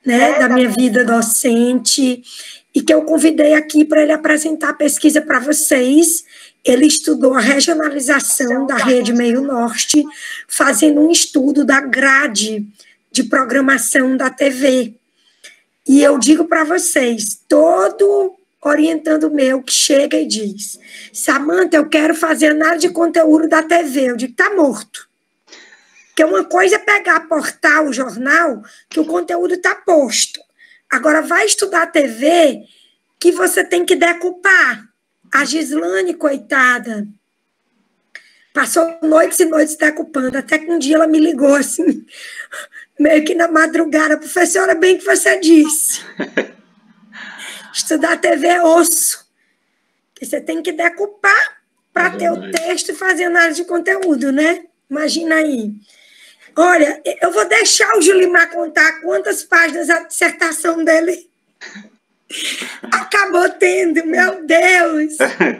né, da minha vida docente, e que eu convidei aqui para ele apresentar a pesquisa para vocês. Ele estudou a regionalização da Rede Meio Norte, fazendo um estudo da grade de programação da TV. E eu digo para vocês, todo orientando meu que chega e diz: Samanta, eu quero fazer análise de conteúdo da TV. Eu digo: tá morto. Porque uma coisa é pegar portal, jornal, que o conteúdo está posto. Agora, vai estudar TV, que você tem que decupar. A Gislane, coitada, passou noites e noites decupando, até que um dia ela me ligou, assim, meio que na madrugada: professora, bem que você disse. Estudar TV é osso. Você tem que decupar para ter o texto e fazer análise de conteúdo, né? Imagina aí. Olha, eu vou deixar o Julimar contar quantas páginas a dissertação dele acabou tendo, meu Deus!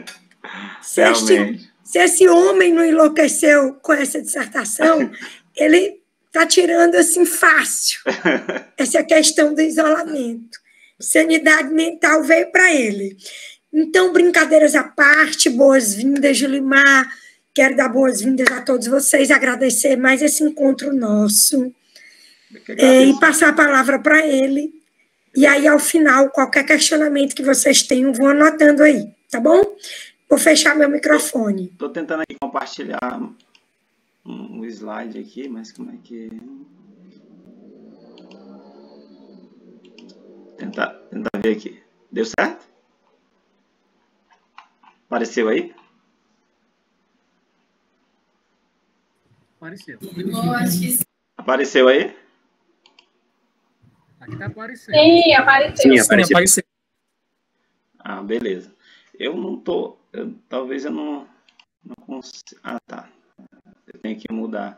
Se esse homem não enlouqueceu com essa dissertação, ele está tirando assim fácil essa questão do isolamento. Sanidade mental veio para ele. Então, brincadeiras à parte, boas-vindas, Julimar. Quero dar boas-vindas a todos vocês, agradecer mais esse encontro nosso e passar a palavra para ele. E aí, ao final, qualquer questionamento que vocês tenham, vão anotando aí, tá bom? Vou fechar meu microfone. Estou tentando aqui compartilhar um slide aqui, mas como é que... Tentar ver aqui. Deu certo? Apareceu aí? Apareceu. Apareceu aí? Aqui tá aparecendo. Sim, apareceu. Sim, apareceu. Ah, beleza. Eu não tô... talvez eu não consiga... Ah, tá. Eu tenho que mudar.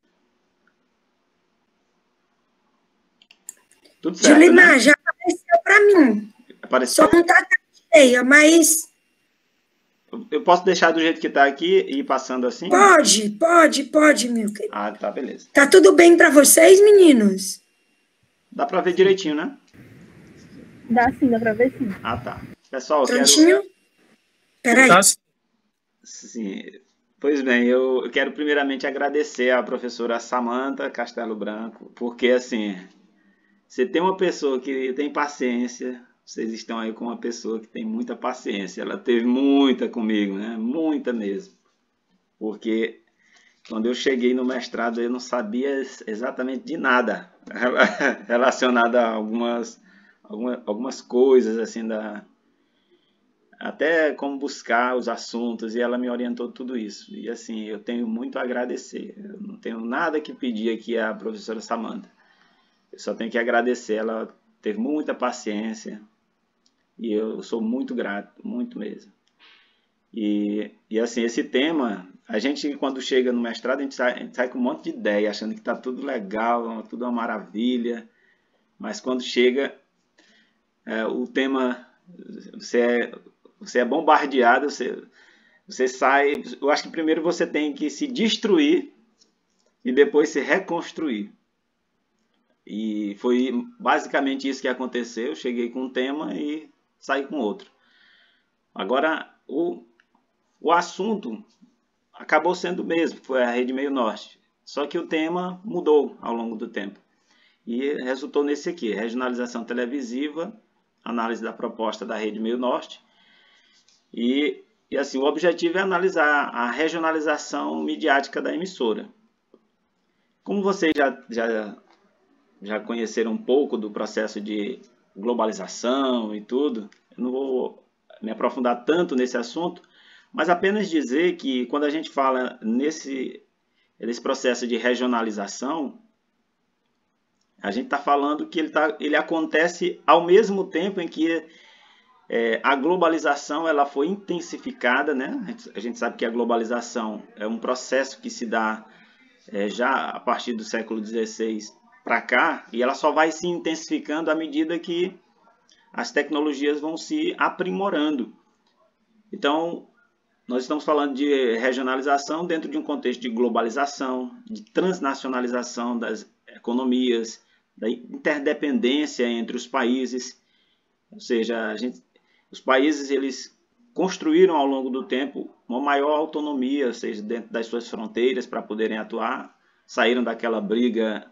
Tudo certo, Julimar, né? já apareceu para mim. Apareceu. Só não está cheia, mas... Eu posso deixar do jeito que está aqui e ir passando assim? Pode, meu querido. Ah, tá, beleza. Tá tudo bem para vocês, meninos? Dá para ver direitinho, né? Dá sim, dá para ver sim. Ah, tá. Pessoal, eu Prontinho? Peraí. Sim. Pois bem, eu quero primeiramente agradecer à professora Samanta Castelo Branco, porque, assim, você tem uma pessoa que tem paciência, vocês estão aí com uma pessoa que tem muita paciência. Ela teve muita comigo, né? Muita mesmo. Porque quando eu cheguei no mestrado, eu não sabia exatamente de nada relacionado a algumas coisas, assim, até como buscar os assuntos, e ela me orientou tudo isso. E, assim, eu tenho muito a agradecer. Eu não tenho nada que pedir aqui à professora Samanta. Eu só tenho que agradecer. Ela teve muita paciência e eu sou muito grato, muito mesmo. E assim, esse tema, a gente quando chega no mestrado, a gente sai com um monte de ideia, achando que está tudo legal, tudo uma maravilha, mas quando chega o tema, você é bombardeado, você sai, eu acho que primeiro você tem que se destruir e depois se reconstruir. E foi basicamente isso que aconteceu. Eu cheguei com um tema e saí com outro. Agora, o assunto acabou sendo o mesmo, foi a Rede Meio Norte. Só que o tema mudou ao longo do tempo. E resultou nesse aqui, regionalização televisiva, análise da proposta da Rede Meio Norte. E assim, o objetivo é analisar a regionalização midiática da emissora. Como vocês já conheceram um pouco do processo de globalização e tudo, eu não vou me aprofundar tanto nesse assunto, mas apenas dizer que quando a gente fala nesse processo de regionalização, a gente está falando que ele acontece ao mesmo tempo em que a globalização ela foi intensificada, né? A gente sabe que a globalização é um processo que se dá já a partir do século XVI para cá, e ela só vai se intensificando à medida que as tecnologias vão se aprimorando. Então, nós estamos falando de regionalização dentro de um contexto de globalização, de transnacionalização das economias, da interdependência entre os países, ou seja, os países eles construíram ao longo do tempo uma maior autonomia, ou seja, dentro das suas fronteiras para poderem atuar, saíram daquela briga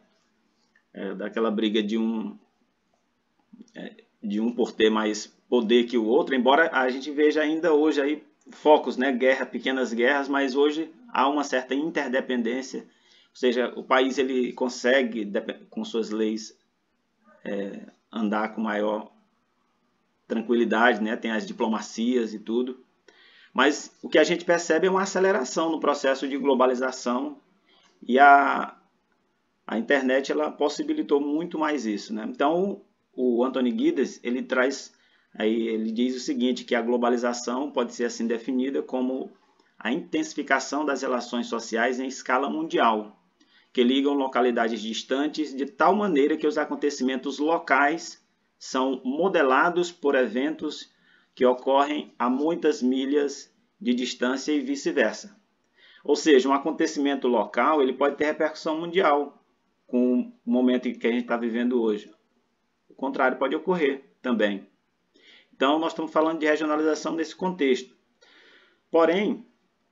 de um por ter mais poder que o outro, embora a gente veja ainda hoje aí focos, né, pequenas guerras, mas hoje há uma certa interdependência, ou seja, o país ele consegue, com suas leis, andar com maior tranquilidade, né, tem as diplomacias e tudo, mas o que a gente percebe é uma aceleração no processo de globalização e a internet ela possibilitou muito mais isso, né? Então, o Anthony Giddens, ele diz o seguinte, que a globalização pode ser assim definida como a intensificação das relações sociais em escala mundial, que ligam localidades distantes de tal maneira que os acontecimentos locais são modelados por eventos que ocorrem a muitas milhas de distância e vice-versa. Ou seja, um acontecimento local ele pode ter repercussão mundial, com o momento que a gente está vivendo hoje. O contrário pode ocorrer também. Então, nós estamos falando de regionalização nesse contexto. Porém,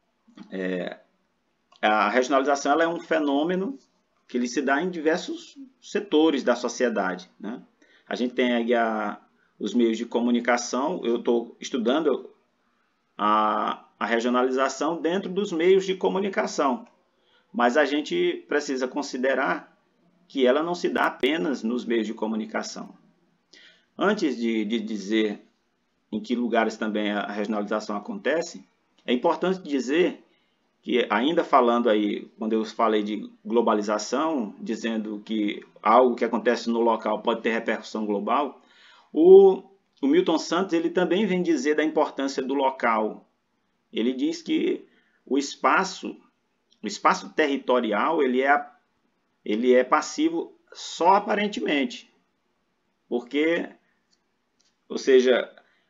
a regionalização ela é um fenômeno que ele se dá em diversos setores da sociedade, né? A gente tem aí os meios de comunicação. Eu estou estudando a regionalização dentro dos meios de comunicação, mas a gente precisa considerar que ela não se dá apenas nos meios de comunicação. Antes de dizer em que lugares também a regionalização acontece, é importante dizer que, ainda falando aí, quando eu falei de globalização, dizendo que algo que acontece no local pode ter repercussão global, o Milton Santos ele também vem dizer da importância do local. Ele diz que o espaço territorial ele é passivo só aparentemente, porque, ou seja,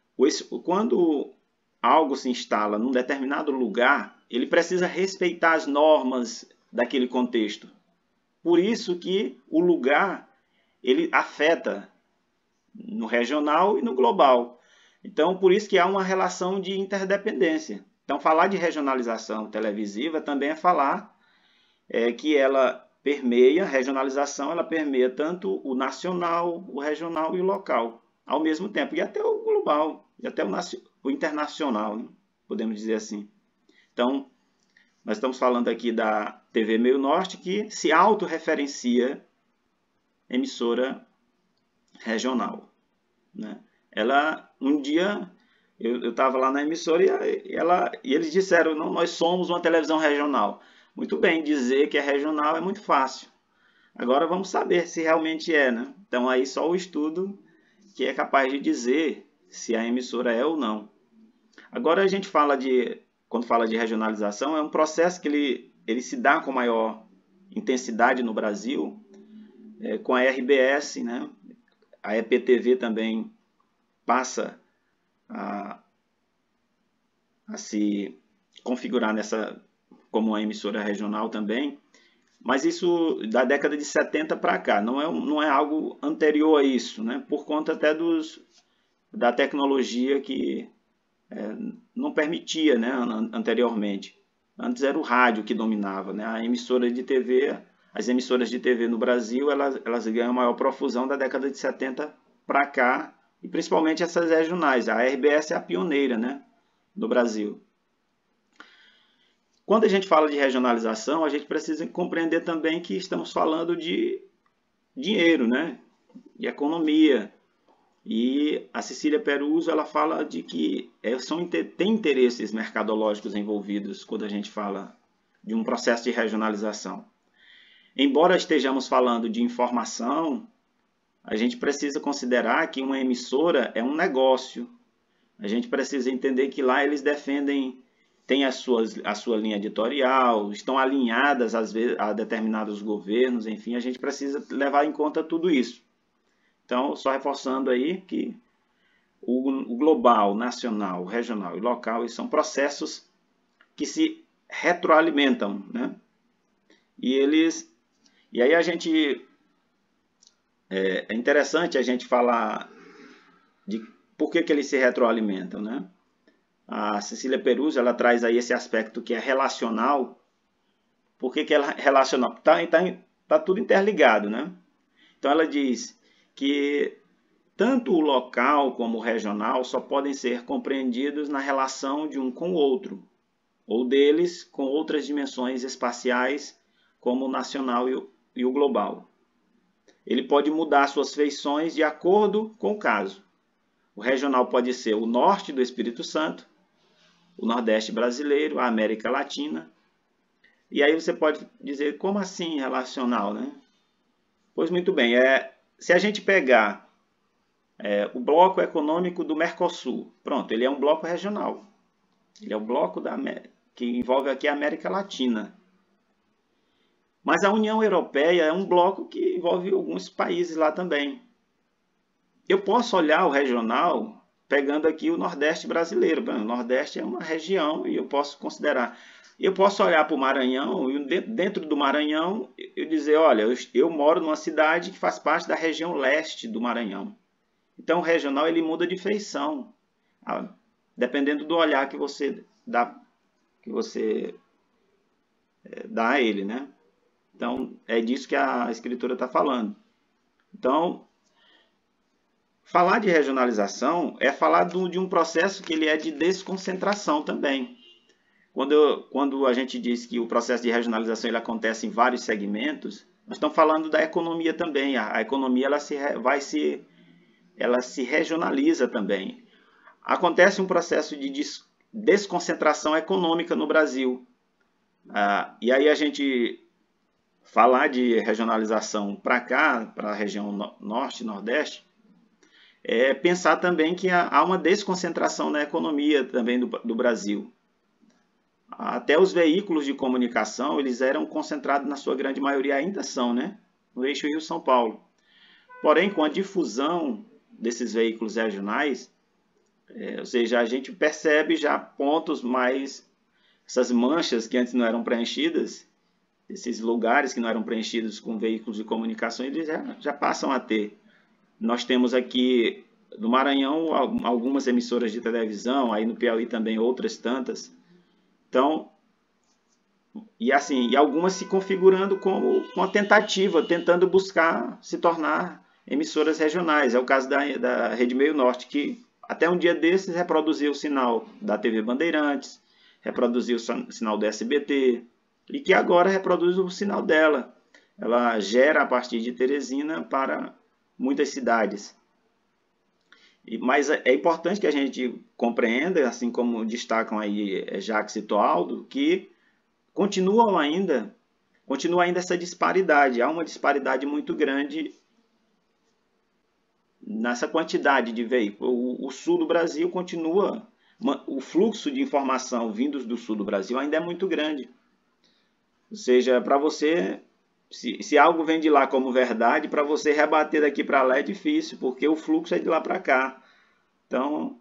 quando algo se instala num determinado lugar, ele precisa respeitar as normas daquele contexto. Por isso que o lugar ele afeta no regional e no global. Então, por isso que há uma relação de interdependência. Então, falar de regionalização televisiva também é falar que ela regionalização ela permeia tanto o nacional, o regional e o local, ao mesmo tempo, e até o global, e até o internacional, né? Podemos dizer assim. Então, nós estamos falando aqui da TV Meio Norte, que se autorreferencia emissora regional, né? Um dia, eu estava lá na emissora e eles disseram, não, nós somos uma televisão regional. Muito bem, dizer que é regional é muito fácil. Agora vamos saber se realmente é, né? Então aí só o estudo que é capaz de dizer se a emissora é ou não. Agora a gente quando fala de regionalização, é um processo que ele se dá com maior intensidade no Brasil, com a RBS, né? A EPTV também passa a se configurar como uma emissora regional também, mas isso da década de 70 para cá, não é algo anterior a isso, né? Por conta até da tecnologia que não permitia, né, anteriormente. Antes era o rádio que dominava, né? As emissoras de TV no Brasil, elas ganham maior profusão da década de 70 para cá, e principalmente essas regionais. A RBS é a pioneira, né, no Brasil. Quando a gente fala de regionalização, a gente precisa compreender também que estamos falando de dinheiro, né? De economia. E a Cecília Peruso ela fala de que tem interesses mercadológicos envolvidos quando a gente fala de um processo de regionalização. Embora estejamos falando de informação, a gente precisa considerar que uma emissora é um negócio. A gente precisa entender que lá eles têm a sua linha editorial, estão alinhadas às vezes a determinados governos, enfim, a gente precisa levar em conta tudo isso. Então, só reforçando aí que o global, nacional, regional e local são processos que se retroalimentam, né? E aí a gente é interessante a gente falar de por que eles se retroalimentam, né? A Cecília Peruzzi, ela traz aí esse aspecto que é relacional. Por que ela é relacional? Tá tudo interligado, né? Então ela diz que tanto o local como o regional só podem ser compreendidos na relação de um com o outro, ou deles com outras dimensões espaciais, como o nacional e o global. Ele pode mudar suas feições de acordo com o caso. O regional pode ser o norte do Espírito Santo, o Nordeste brasileiro, a América Latina. E aí você pode dizer, como assim relacional, né? Pois muito bem, se a gente pegar o bloco econômico do Mercosul, pronto, ele é um bloco regional. Ele é o bloco que envolve aqui a América Latina. Mas a União Europeia é um bloco que envolve alguns países lá também. Eu posso olhar o regional pegando aqui o Nordeste brasileiro. O Nordeste é uma região e eu posso considerar. Eu posso olhar para o Maranhão e dentro do Maranhão eu dizer, olha, eu moro numa cidade que faz parte da região leste do Maranhão. Então o regional ele muda de feição, dependendo do olhar que você dá a ele, né? Então é disso que a escritura está falando. Então falar de regionalização é falar de um processo que ele é de desconcentração também. Quando a gente diz que o processo de regionalização ele acontece em vários segmentos, nós estamos falando da economia também. A economia ela se regionaliza também. Acontece um processo de desconcentração econômica no Brasil. E aí a gente falar de regionalização para cá, para a região norte e nordeste, é pensar também que há uma desconcentração na economia também do Brasil. Até os veículos de comunicação, eles eram concentrados na sua grande maioria, ainda são, né? No eixo Rio-São Paulo. Porém, com a difusão desses veículos regionais, ou seja, a gente percebe já pontos mais, essas manchas que antes não eram preenchidas, esses lugares que não eram preenchidos com veículos de comunicação, eles já passam a ter. Nós temos aqui no Maranhão algumas emissoras de televisão, aí no Piauí também outras tantas. Então, e algumas se configurando como uma tentativa, tentando buscar se tornar emissoras regionais. É o caso da Rede Meio Norte, que até um dia desses reproduziu o sinal da TV Bandeirantes, reproduziu o sinal do SBT, e que agora reproduz o sinal dela. Ela gera a partir de Teresina para muitas cidades. Mas é importante que a gente compreenda, assim como destacam aí Jacques e Toaldo, que continua ainda essa disparidade. Há uma disparidade muito grande nessa quantidade de veículos. O sul do Brasil continua, o fluxo de informação vindos do sul do Brasil ainda é muito grande. Ou seja, para você, se algo vem de lá como verdade, para você rebater daqui para lá é difícil, porque o fluxo é de lá para cá. Então,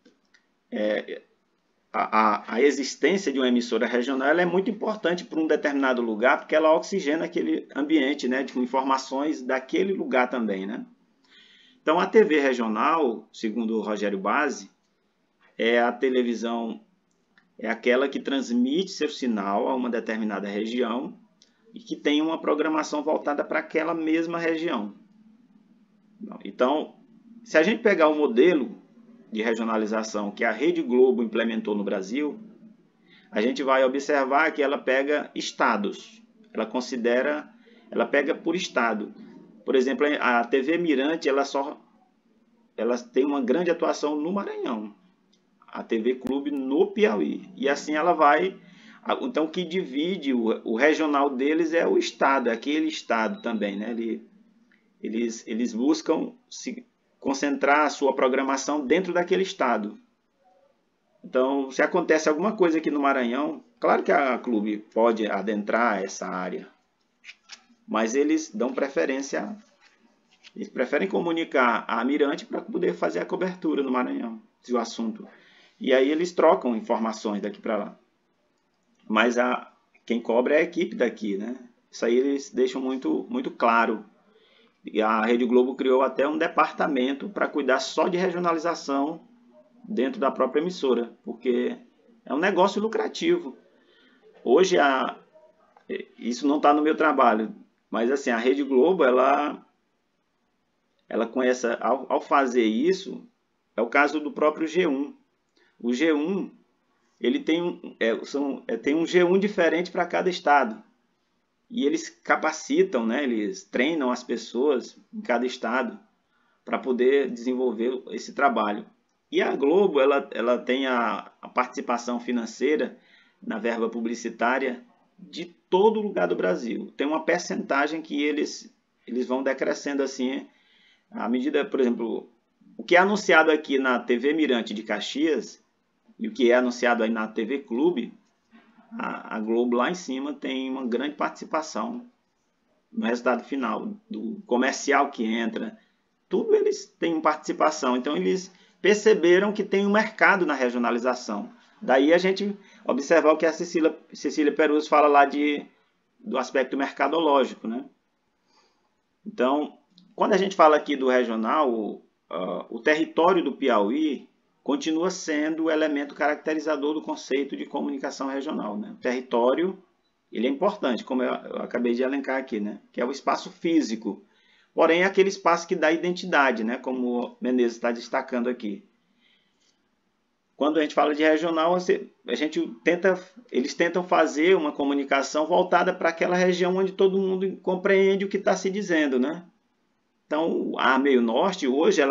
a existência de uma emissora regional ela é muito importante para um determinado lugar, porque ela oxigena aquele ambiente, né, com informações daquele lugar também, né? Então, a TV regional, segundo o Rogério Bazzi, a televisão é aquela que transmite seu sinal a uma determinada região e que tem uma programação voltada para aquela mesma região. Então, se a gente pegar o modelo de regionalização que a Rede Globo implementou no Brasil, a gente vai observar que ela pega estados. Ela pega por estado. Por exemplo, a TV Mirante, ela tem uma grande atuação no Maranhão. A TV Clube no Piauí. E assim ela vai. Então, o que divide o regional deles é o estado, é aquele estado também, né? Eles buscam se concentrar a sua programação dentro daquele estado. Então, se acontece alguma coisa aqui no Maranhão, claro que a Clube pode adentrar essa área, mas eles dão preferência, eles preferem comunicar a Mirante para poder fazer a cobertura no Maranhão, se o assunto. E aí eles trocam informações daqui para lá. Mas quem cobra é a equipe daqui, né? Isso aí eles deixam muito, muito claro. E a Rede Globo criou até um departamento para cuidar só de regionalização dentro da própria emissora, porque é um negócio lucrativo. Hoje, isso não está no meu trabalho, mas assim, a Rede Globo, ela conhece, ao fazer isso, é o caso do próprio G1. O G1, ele tem um G1 diferente para cada estado. E eles capacitam, né? Eles treinam as pessoas em cada estado para poder desenvolver esse trabalho. E a Globo, ela tem a participação financeira na verba publicitária de todo lugar do Brasil. Tem uma percentagem que eles vão decrescendo assim, à medida, por exemplo, o que é anunciado aqui na TV Mirante de Caxias e o que é anunciado aí na TV Clube, a Globo lá em cima tem uma grande participação no resultado final, do comercial que entra, tudo eles têm participação. Então eles perceberam que tem um mercado na regionalização. Daí a gente observar o que a Cecília Perus fala lá do aspecto mercadológico, né? Então, quando a gente fala aqui do regional, o território do Piauí continua sendo o elemento caracterizador do conceito de comunicação regional, né? O território, ele é importante, como eu acabei de elencar aqui, né? Que é o espaço físico. Porém, é aquele espaço que dá identidade, né? Como o Menezes está destacando aqui. Quando a gente fala de regional, eles tentam fazer uma comunicação voltada para aquela região onde todo mundo compreende o que está se dizendo, né? Então, a Meio Norte, hoje,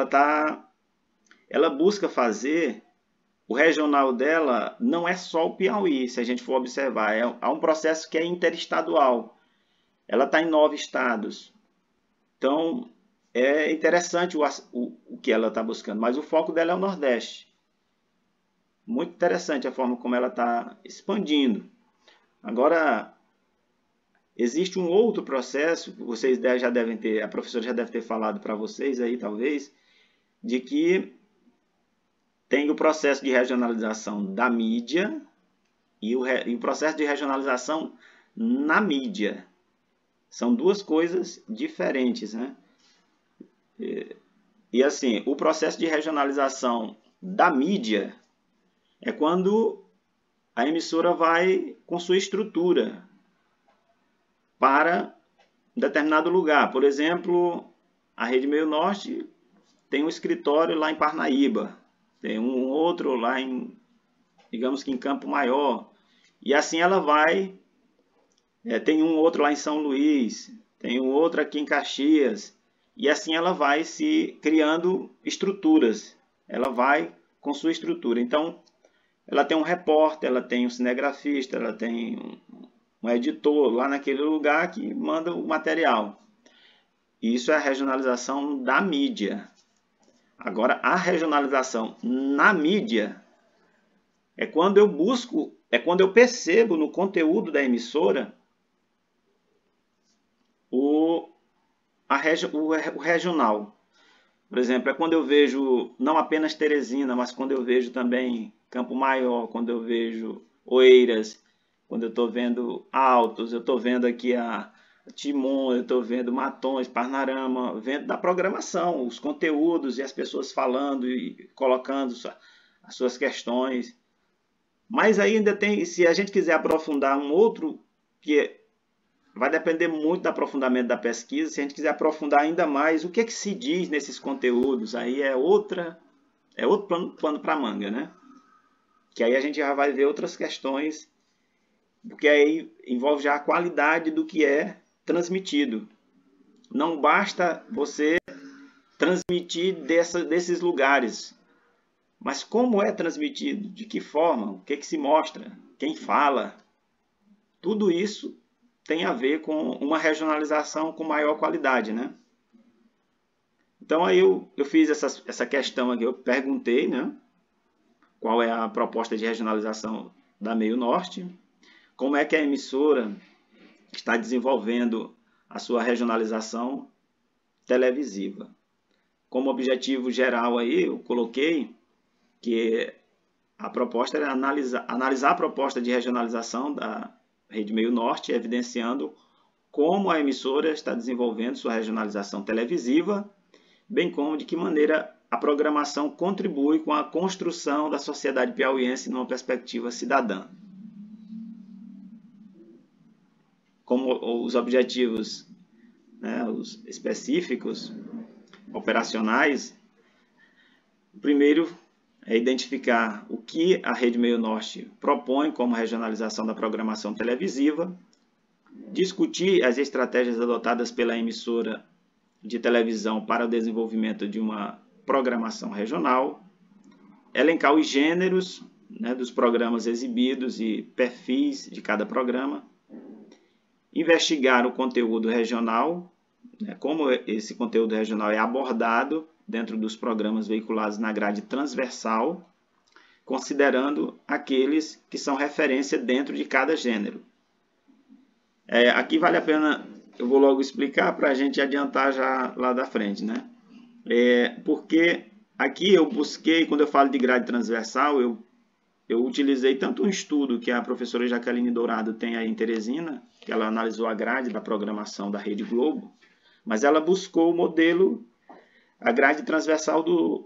ela busca fazer, o regional dela não é só o Piauí, se a gente for observar. Há um processo que é interestadual. Ela está em 9 estados. Então, é interessante o que ela está buscando, mas o foco dela é o Nordeste. Muito interessante a forma como ela está expandindo. Agora, existe um outro processo, que vocês já devem ter, a professora já deve ter falado para vocês aí, talvez, de que tem o processo de regionalização da mídia e o processo de regionalização na mídia. São duas coisas diferentes, né? E assim, o processo de regionalização da mídia é quando a emissora vai com sua estrutura para um determinado lugar. Por exemplo, a Rede Meio Norte tem um escritório lá em Parnaíba, tem um outro lá digamos que em Campo Maior, e assim ela vai, tem um outro lá em São Luís, tem um outro aqui em Caxias, e assim ela vai se criando estruturas, ela vai com sua estrutura. Então, ela tem um repórter, ela tem um cinegrafista, ela tem um editor lá naquele lugar que manda o material. Isso é a regionalização da mídia. Agora, a regionalização na mídia é quando eu percebo no conteúdo da emissora o regional. Por exemplo, é quando eu vejo não apenas Teresina, mas quando eu vejo também Campo Maior, quando eu vejo Oeiras, quando eu estou vendo Altos, eu estou vendo aqui a Timon, eu estou vendo Matões, Parnarama, vendo da programação, os conteúdos e as pessoas falando e colocando as suas questões. Mas ainda tem, se a gente quiser aprofundar um outro, que vai depender muito do aprofundamento da pesquisa, se a gente quiser aprofundar ainda mais, o que é que se diz nesses conteúdos, aí é outro pano para manga, né? Que aí a gente já vai ver outras questões, porque aí envolve já a qualidade do que é transmitido. Não basta você transmitir desses lugares, mas como é transmitido, de que forma, o que é que se mostra, quem fala, tudo isso tem a ver com uma regionalização com maior qualidade, né? Então aí eu fiz essa questão aqui, eu perguntei, né? Qual é a proposta de regionalização da Meio Norte, como é que a emissora está desenvolvendo a sua regionalização televisiva. Como objetivo geral aí, eu coloquei que a proposta era analisar a proposta de regionalização da Rede Meio Norte, evidenciando como a emissora está desenvolvendo sua regionalização televisiva, bem como de que maneira a programação contribui com a construção da sociedade piauiense numa perspectiva cidadã. Como os objetivos, né, os específicos, operacionais, o primeiro é identificar o que a Rede Meio Norte propõe como regionalização da programação televisiva, discutir as estratégias adotadas pela emissora de televisão para o desenvolvimento de uma programação regional, elencar os gêneros, né, dos programas exibidos e perfis de cada programa, investigar o conteúdo regional, né, como esse conteúdo regional é abordado dentro dos programas veiculados na grade transversal, considerando aqueles que são referência dentro de cada gênero. Aqui vale a pena, eu vou logo explicar para a gente adiantar já lá da frente, né? Porque aqui eu busquei, quando eu falo de grade transversal, eu utilizei tanto um estudo que a professora Jaqueline Dourado tem aí em Teresina, que ela analisou a grade da programação da Rede Globo, mas ela buscou o modelo, a grade transversal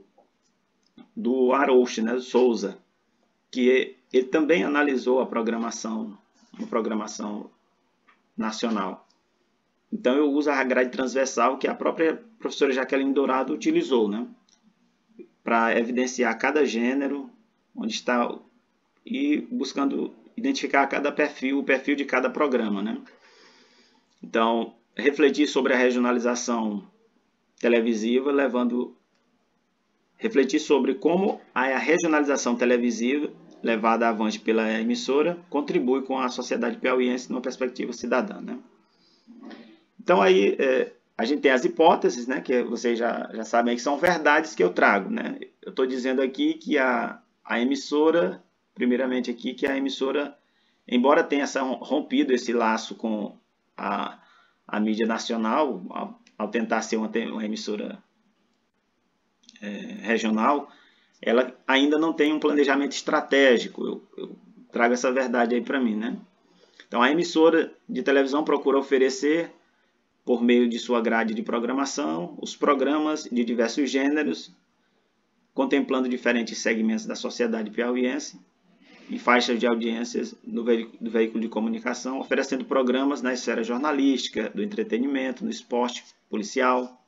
do Arouche, né, do Souza, que ele também analisou a programação, uma programação nacional. Então eu uso a grade transversal que a própria professora Jaqueline Dourado utilizou, né, para evidenciar cada gênero, onde está, e buscando identificar cada perfil, o perfil de cada programa, né? Então, refletir sobre a regionalização televisiva, refletir sobre como a regionalização televisiva levada avante pela emissora contribui com a sociedade piauiense numa perspectiva cidadã, né? Então aí a gente tem as hipóteses, né, que vocês já sabem que são verdades que eu trago, né? Eu estou dizendo aqui que a emissora, primeiramente aqui, que a emissora, embora tenha rompido esse laço com a mídia nacional, ao tentar ser uma emissora regional, ela ainda não tem um planejamento estratégico. Eu trago essa verdade aí para mim, né? Então, a emissora de televisão procura oferecer, por meio de sua grade de programação, os programas de diversos gêneros, contemplando diferentes segmentos da sociedade piauiense e faixas de audiências do veículo de comunicação, oferecendo programas na esfera jornalística, do entretenimento, no esporte, policial.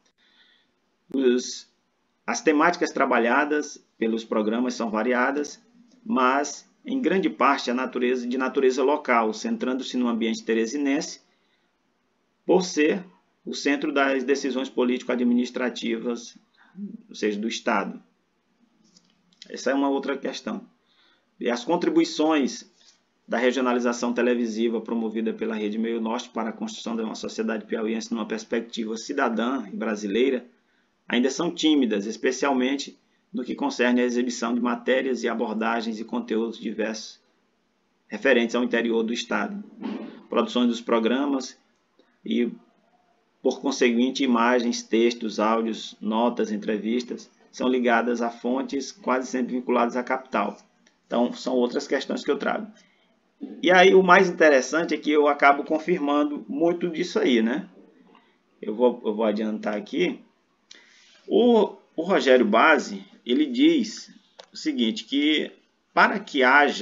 As temáticas trabalhadas pelos programas são variadas, mas em grande parte de natureza local, centrando-se no ambiente teresinense, por ser o centro das decisões político-administrativas, ou seja, do Estado. Essa é uma outra questão. E as contribuições da regionalização televisiva promovida pela Rede Meio Norte para a construção de uma sociedade piauiense numa perspectiva cidadã e brasileira ainda são tímidas, especialmente no que concerne à exibição de matérias e abordagens e conteúdos diversos referentes ao interior do Estado, produções dos programas e, por conseguinte, imagens, textos, áudios, notas, entrevistas, são ligadas a fontes quase sempre vinculadas à capital. Então, são outras questões que eu trago. E aí, o mais interessante é que eu acabo confirmando muito disso aí, né? Eu vou adiantar aqui. O Rogério Bazzi, ele diz o seguinte, que para que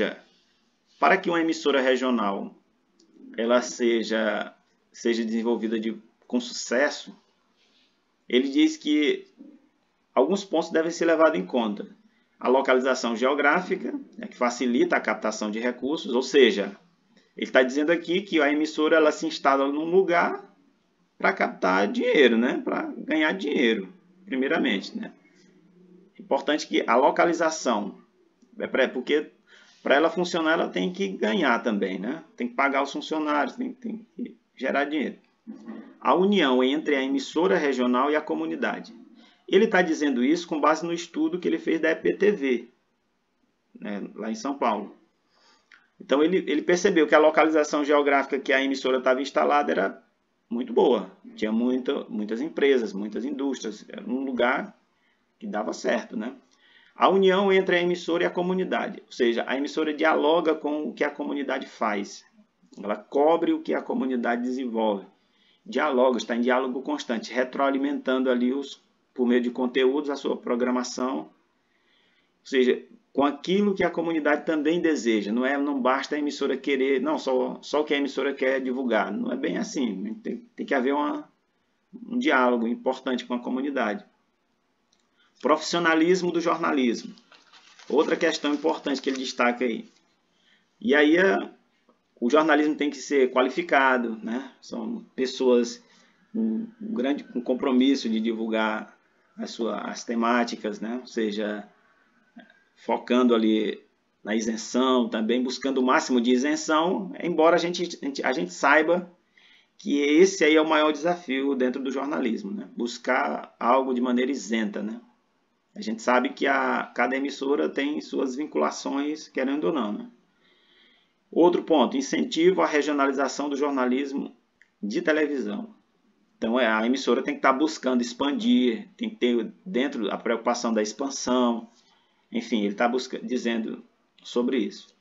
uma emissora regional ela seja desenvolvida com sucesso, ele diz que alguns pontos devem ser levados em conta. A localização geográfica, né, que facilita a captação de recursos, ou seja, ele está dizendo aqui que a emissora ela se instala num lugar para captar dinheiro, né, para ganhar dinheiro, primeiramente, né. Importante que a localização, porque para ela funcionar ela tem que ganhar também, né, tem que pagar os funcionários, tem que gerar dinheiro. A união entre a emissora regional e a comunidade. Ele está dizendo isso com base no estudo que ele fez da EPTV, né, lá em São Paulo. Então, ele percebeu que a localização geográfica que a emissora estava instalada era muito boa. Tinha muitas empresas, muitas indústrias. Era um lugar que dava certo, né? A união entre a emissora e a comunidade. Ou seja, a emissora dialoga com o que a comunidade faz. Ela cobre o que a comunidade desenvolve. dialoga, está em diálogo constante, retroalimentando ali por meio de conteúdos a sua programação, ou seja, com aquilo que a comunidade também deseja. Não basta a emissora querer, não, só o que a emissora quer divulgar. Não é bem assim. Tem que haver um diálogo importante com a comunidade. Profissionalismo do jornalismo. Outra questão importante que ele destaca aí. E aí o jornalismo tem que ser qualificado, né? São pessoas com grande compromisso de divulgar as temáticas, né? Ou seja, focando ali na isenção, também buscando o máximo de isenção, embora a gente saiba que esse aí é o maior desafio dentro do jornalismo, né? Buscar algo de maneira isenta, né? A gente sabe que cada emissora tem suas vinculações, querendo ou não, né? Outro ponto, incentivo à regionalização do jornalismo de televisão. Então, a emissora tem que estar buscando expandir, tem que ter dentro a preocupação da expansão. Enfim, ele está dizendo sobre isso.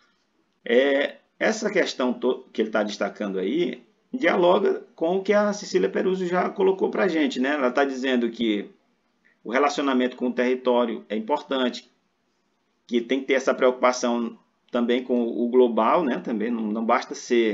Essa questão que ele está destacando aí dialoga com o que a Cecília Peruzzo já colocou para a gente, né? Ela está dizendo que o relacionamento com o território é importante, que tem que ter essa preocupação também com o global, né? Também não basta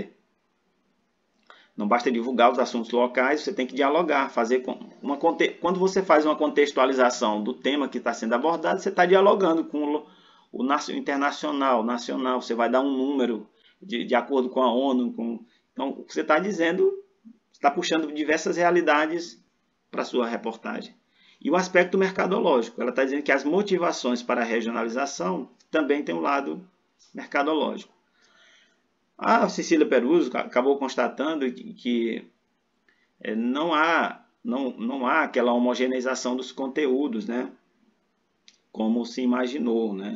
divulgar os assuntos locais, você tem que dialogar, quando você faz uma contextualização do tema que está sendo abordado, você está dialogando com o internacional, nacional, você vai dar um número de acordo com a ONU. Então, o que você está dizendo, está puxando diversas realidades para a sua reportagem. E o aspecto mercadológico, ela está dizendo que as motivações para a regionalização também tem um lado mercadológico. A Cecília Peruzzo acabou constatando que não há aquela homogeneização dos conteúdos, né? Como se imaginou, né?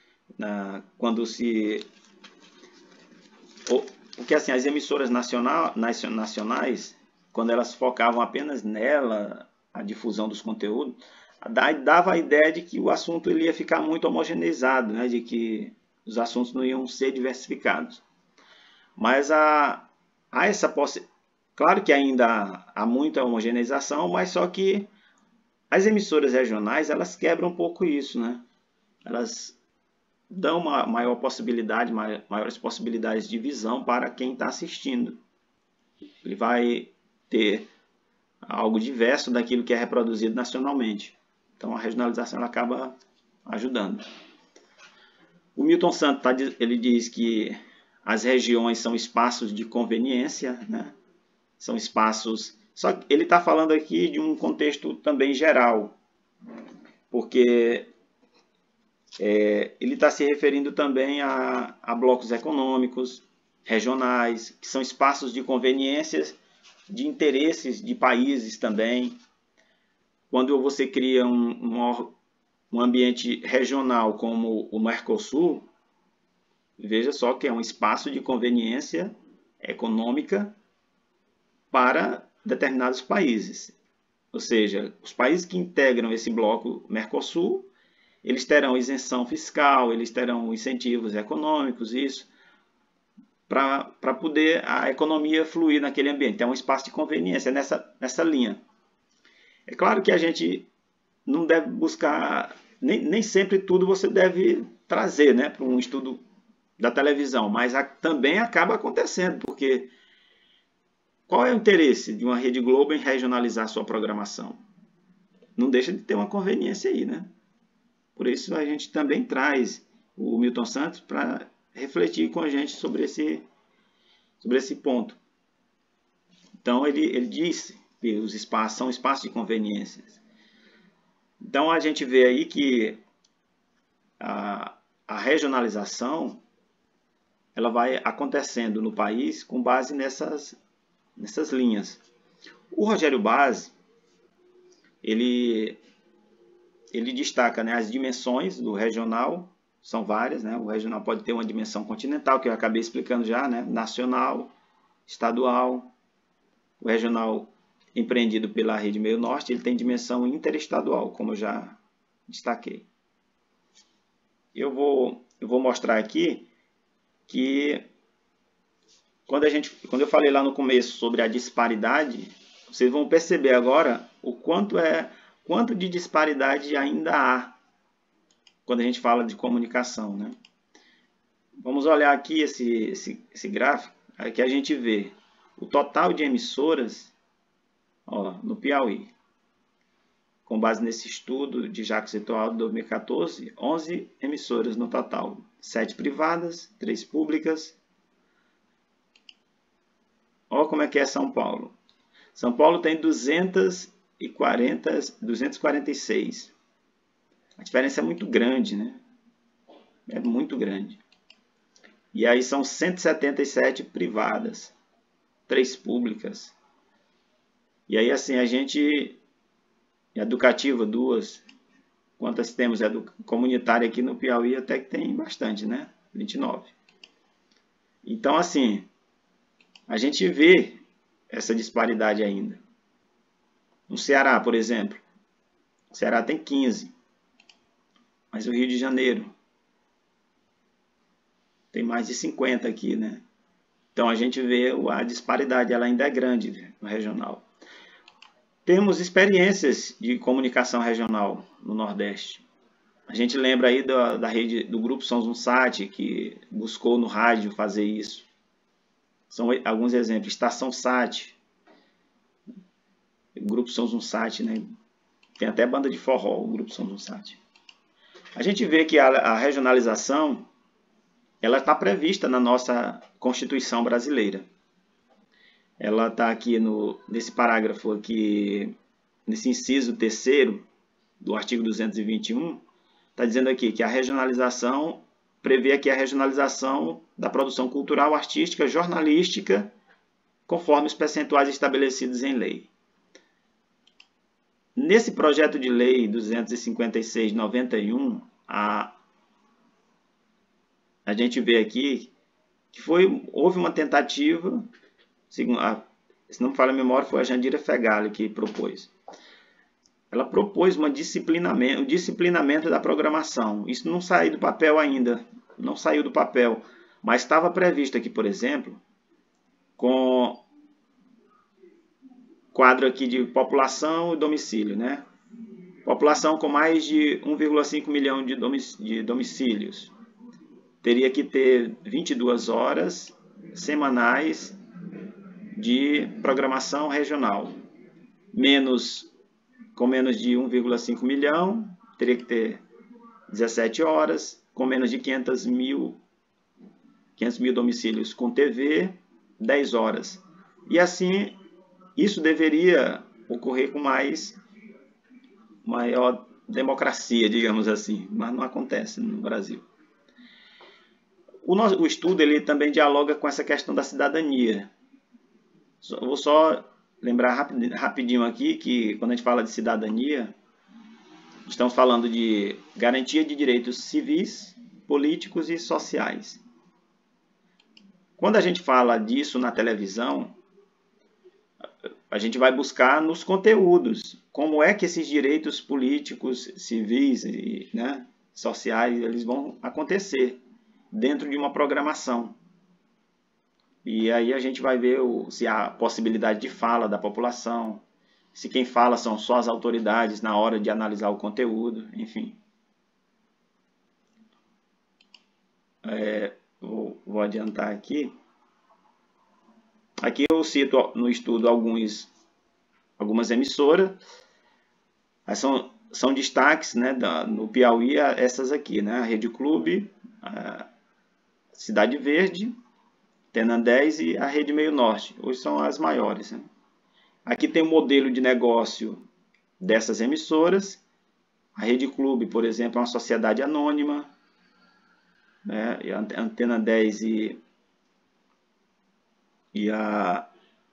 Porque assim, as emissoras nacionais, quando elas focavam apenas nela, a difusão dos conteúdos, dava a ideia de que o assunto ele ia ficar muito homogeneizado, né? De que os assuntos não iam ser diversificados. Mas há essa possibilidade. Claro que ainda há muita homogeneização, mas só que as emissoras regionais elas quebram um pouco isso, né? Elas dão uma maiores possibilidades de visão para quem está assistindo. Ele vai ter algo diverso daquilo que é reproduzido nacionalmente. Então a regionalização ela acaba ajudando. O Milton Santos ele diz que as regiões são espaços de conveniência, né? São espaços. Só que ele está falando aqui de um contexto também geral, porque ele está se referindo também a blocos econômicos, regionais, que são espaços de conveniências, de interesses de países também. Quando você cria um ambiente regional como o Mercosul, veja só que é um espaço de conveniência econômica para determinados países. Ou seja, os países que integram esse bloco Mercosul, eles terão isenção fiscal, eles terão incentivos econômicos, isso, para poder a economia fluir naquele ambiente. É um espaço de conveniência nessa linha. É claro que a gente não deve buscar, nem sempre tudo você deve trazer, né, para um estudo da televisão, mas também acaba acontecendo, porque qual é o interesse de uma Rede Globo em regionalizar sua programação? Não deixa de ter uma conveniência aí, né? Por isso a gente também traz o Milton Santos para refletir com a gente sobre esse ponto. Então ele disse que os espaços são espaços de conveniências. Então a gente vê aí que a regionalização ela vai acontecendo no país com base nessas linhas. O Rogério Bazzi, ele destaca, né, as dimensões do regional, são várias, né? O regional pode ter uma dimensão continental, que eu acabei explicando já, né? Nacional, estadual. O regional empreendido pela Rede Meio Norte, ele tem dimensão interestadual, como eu já destaquei. Eu vou mostrar aqui que quando eu falei lá no começo sobre a disparidade, vocês vão perceber agora o quanto de disparidade ainda há quando a gente fala de comunicação, né? Vamos olhar aqui esse gráfico, aqui a gente vê o total de emissoras, ó, no Piauí. Com base nesse estudo de Jacques Etoile de 2014, 11 emissoras no total, 7 privadas, 3 públicas. Olha como é que é São Paulo. São Paulo tem 246. A diferença é muito grande, né? É muito grande. E aí são 177 privadas, 3 públicas. E aí assim, a gente... Educativa, 2. Quantas temos? Comunitária aqui no Piauí até que tem bastante, né? 29. Então, assim, a gente vê essa disparidade ainda. No Ceará, por exemplo, o Ceará tem 15. Mas o Rio de Janeiro tem mais de 50 aqui, né? Então, a gente vê a disparidade, ela ainda é grande no regional. Temos experiências de comunicação regional no Nordeste. A gente lembra aí da rede do Grupo São Zunsat, que buscou no rádio fazer isso. São alguns exemplos. Estação Sat, o Grupo São Zunsat, né? Tem até banda de forró, o Grupo São Zunsat. A gente vê que a regionalização ela está prevista na nossa Constituição brasileira. Ela está aqui nesse parágrafo aqui, nesse inciso 3º do artigo 221, está dizendo aqui que a regionalização prevê aqui a regionalização da produção cultural, artística, jornalística, conforme os percentuais estabelecidos em lei. Nesse projeto de lei 256/91, a gente vê aqui que houve uma tentativa, se não me falha a memória, foi a Jandira Fegali que propôs. Ela propôs um disciplinamento da programação. Isso não saiu do papel ainda, não saiu do papel, mas estava previsto aqui, por exemplo, com quadro aqui de população e domicílio, né? População com mais de 1,5 milhão de domicílios. Teria que ter 22 horas semanais de programação regional. Com menos de 1,5 milhão, teria que ter 17 horas. Com menos de 500 mil domicílios com TV, 10 horas. E assim, isso deveria ocorrer com maior democracia, digamos assim, mas não acontece no Brasil. O estudo ele também dialoga com essa questão da cidadania. Vou só lembrar rapidinho aqui que quando a gente fala de cidadania, estamos falando de garantia de direitos civis, políticos e sociais. Quando a gente fala disso na televisão, a gente vai buscar nos conteúdos como é que esses direitos políticos, civis e, né, sociais eles vão acontecer dentro de uma programação. E aí a gente vai ver se há possibilidade de fala da população, se quem fala são só as autoridades na hora de analisar o conteúdo, enfim. Vou adiantar aqui. Aqui eu cito no estudo algumas emissoras. São destaques, né, no Piauí, essas aqui, né? A Rede Clube, a Cidade Verde, Antena 10 e a Rede Meio Norte. Hoje são as maiores, né? Aqui tem o modelo de negócio dessas emissoras. A Rede Clube, por exemplo, é uma sociedade anônima, né? E a Antena 10 e a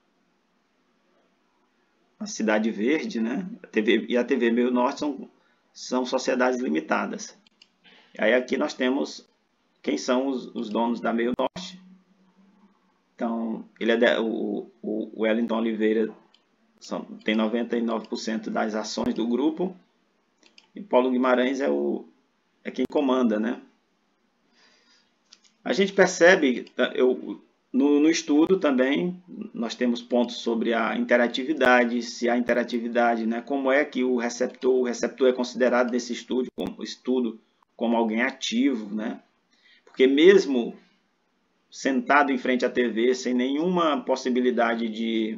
Cidade Verde, né? A TV Meio Norte são sociedades limitadas. E aí aqui nós temos quem são os donos da Meio Norte. Então, o Wellington Oliveira tem 99% das ações do grupo. E Paulo Guimarães é quem comanda, né? A gente percebe, No estudo também, nós temos pontos sobre a interatividade, se a interatividade, né, como é que o receptor é considerado nesse estudo como alguém ativo, né? Porque mesmo sentado em frente à TV, sem nenhuma possibilidade de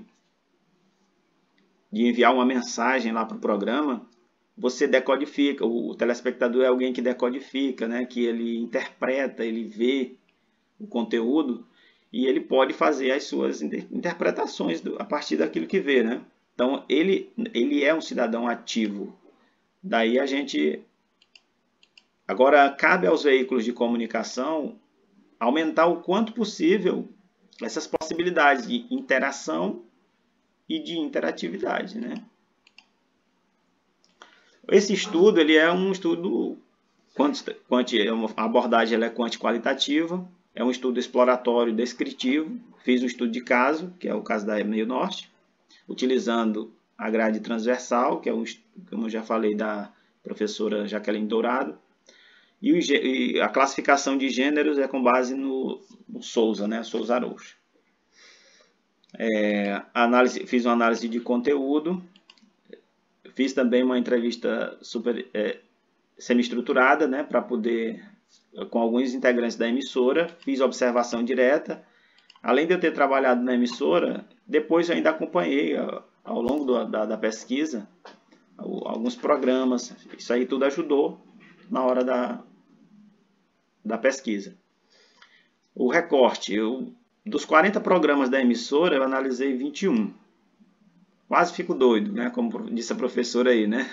enviar uma mensagem lá para o programa, você decodifica, o telespectador é alguém que decodifica, né? Que ele interpreta, ele vê o conteúdo e ele pode fazer as suas interpretações a partir daquilo que vê, né? Então, ele é um cidadão ativo. Daí a gente... Agora, cabe aos veículos de comunicação aumentar o quanto possível essas possibilidades de interação e de interatividade, né? Esse estudo, ele é um estudo a abordagem ela é quanti-qualitativa, é um estudo exploratório descritivo. Fiz um estudo de caso, que é o caso da Meio Norte, utilizando a grade transversal, que é como eu já falei, da professora Jaqueline Dourado, e a classificação de gêneros é com base no Souza, né? Souza Araújo. Fiz uma análise de conteúdo, fiz também uma entrevista semi-estruturada, né, para poder, com alguns integrantes da emissora, fiz observação direta. Além de eu ter trabalhado na emissora, depois eu ainda acompanhei ao longo da pesquisa alguns programas. Isso aí tudo ajudou na hora da pesquisa. O recorte, dos 40 programas da emissora, eu analisei 21. Quase fico doido, né? Como disse a professora aí, né?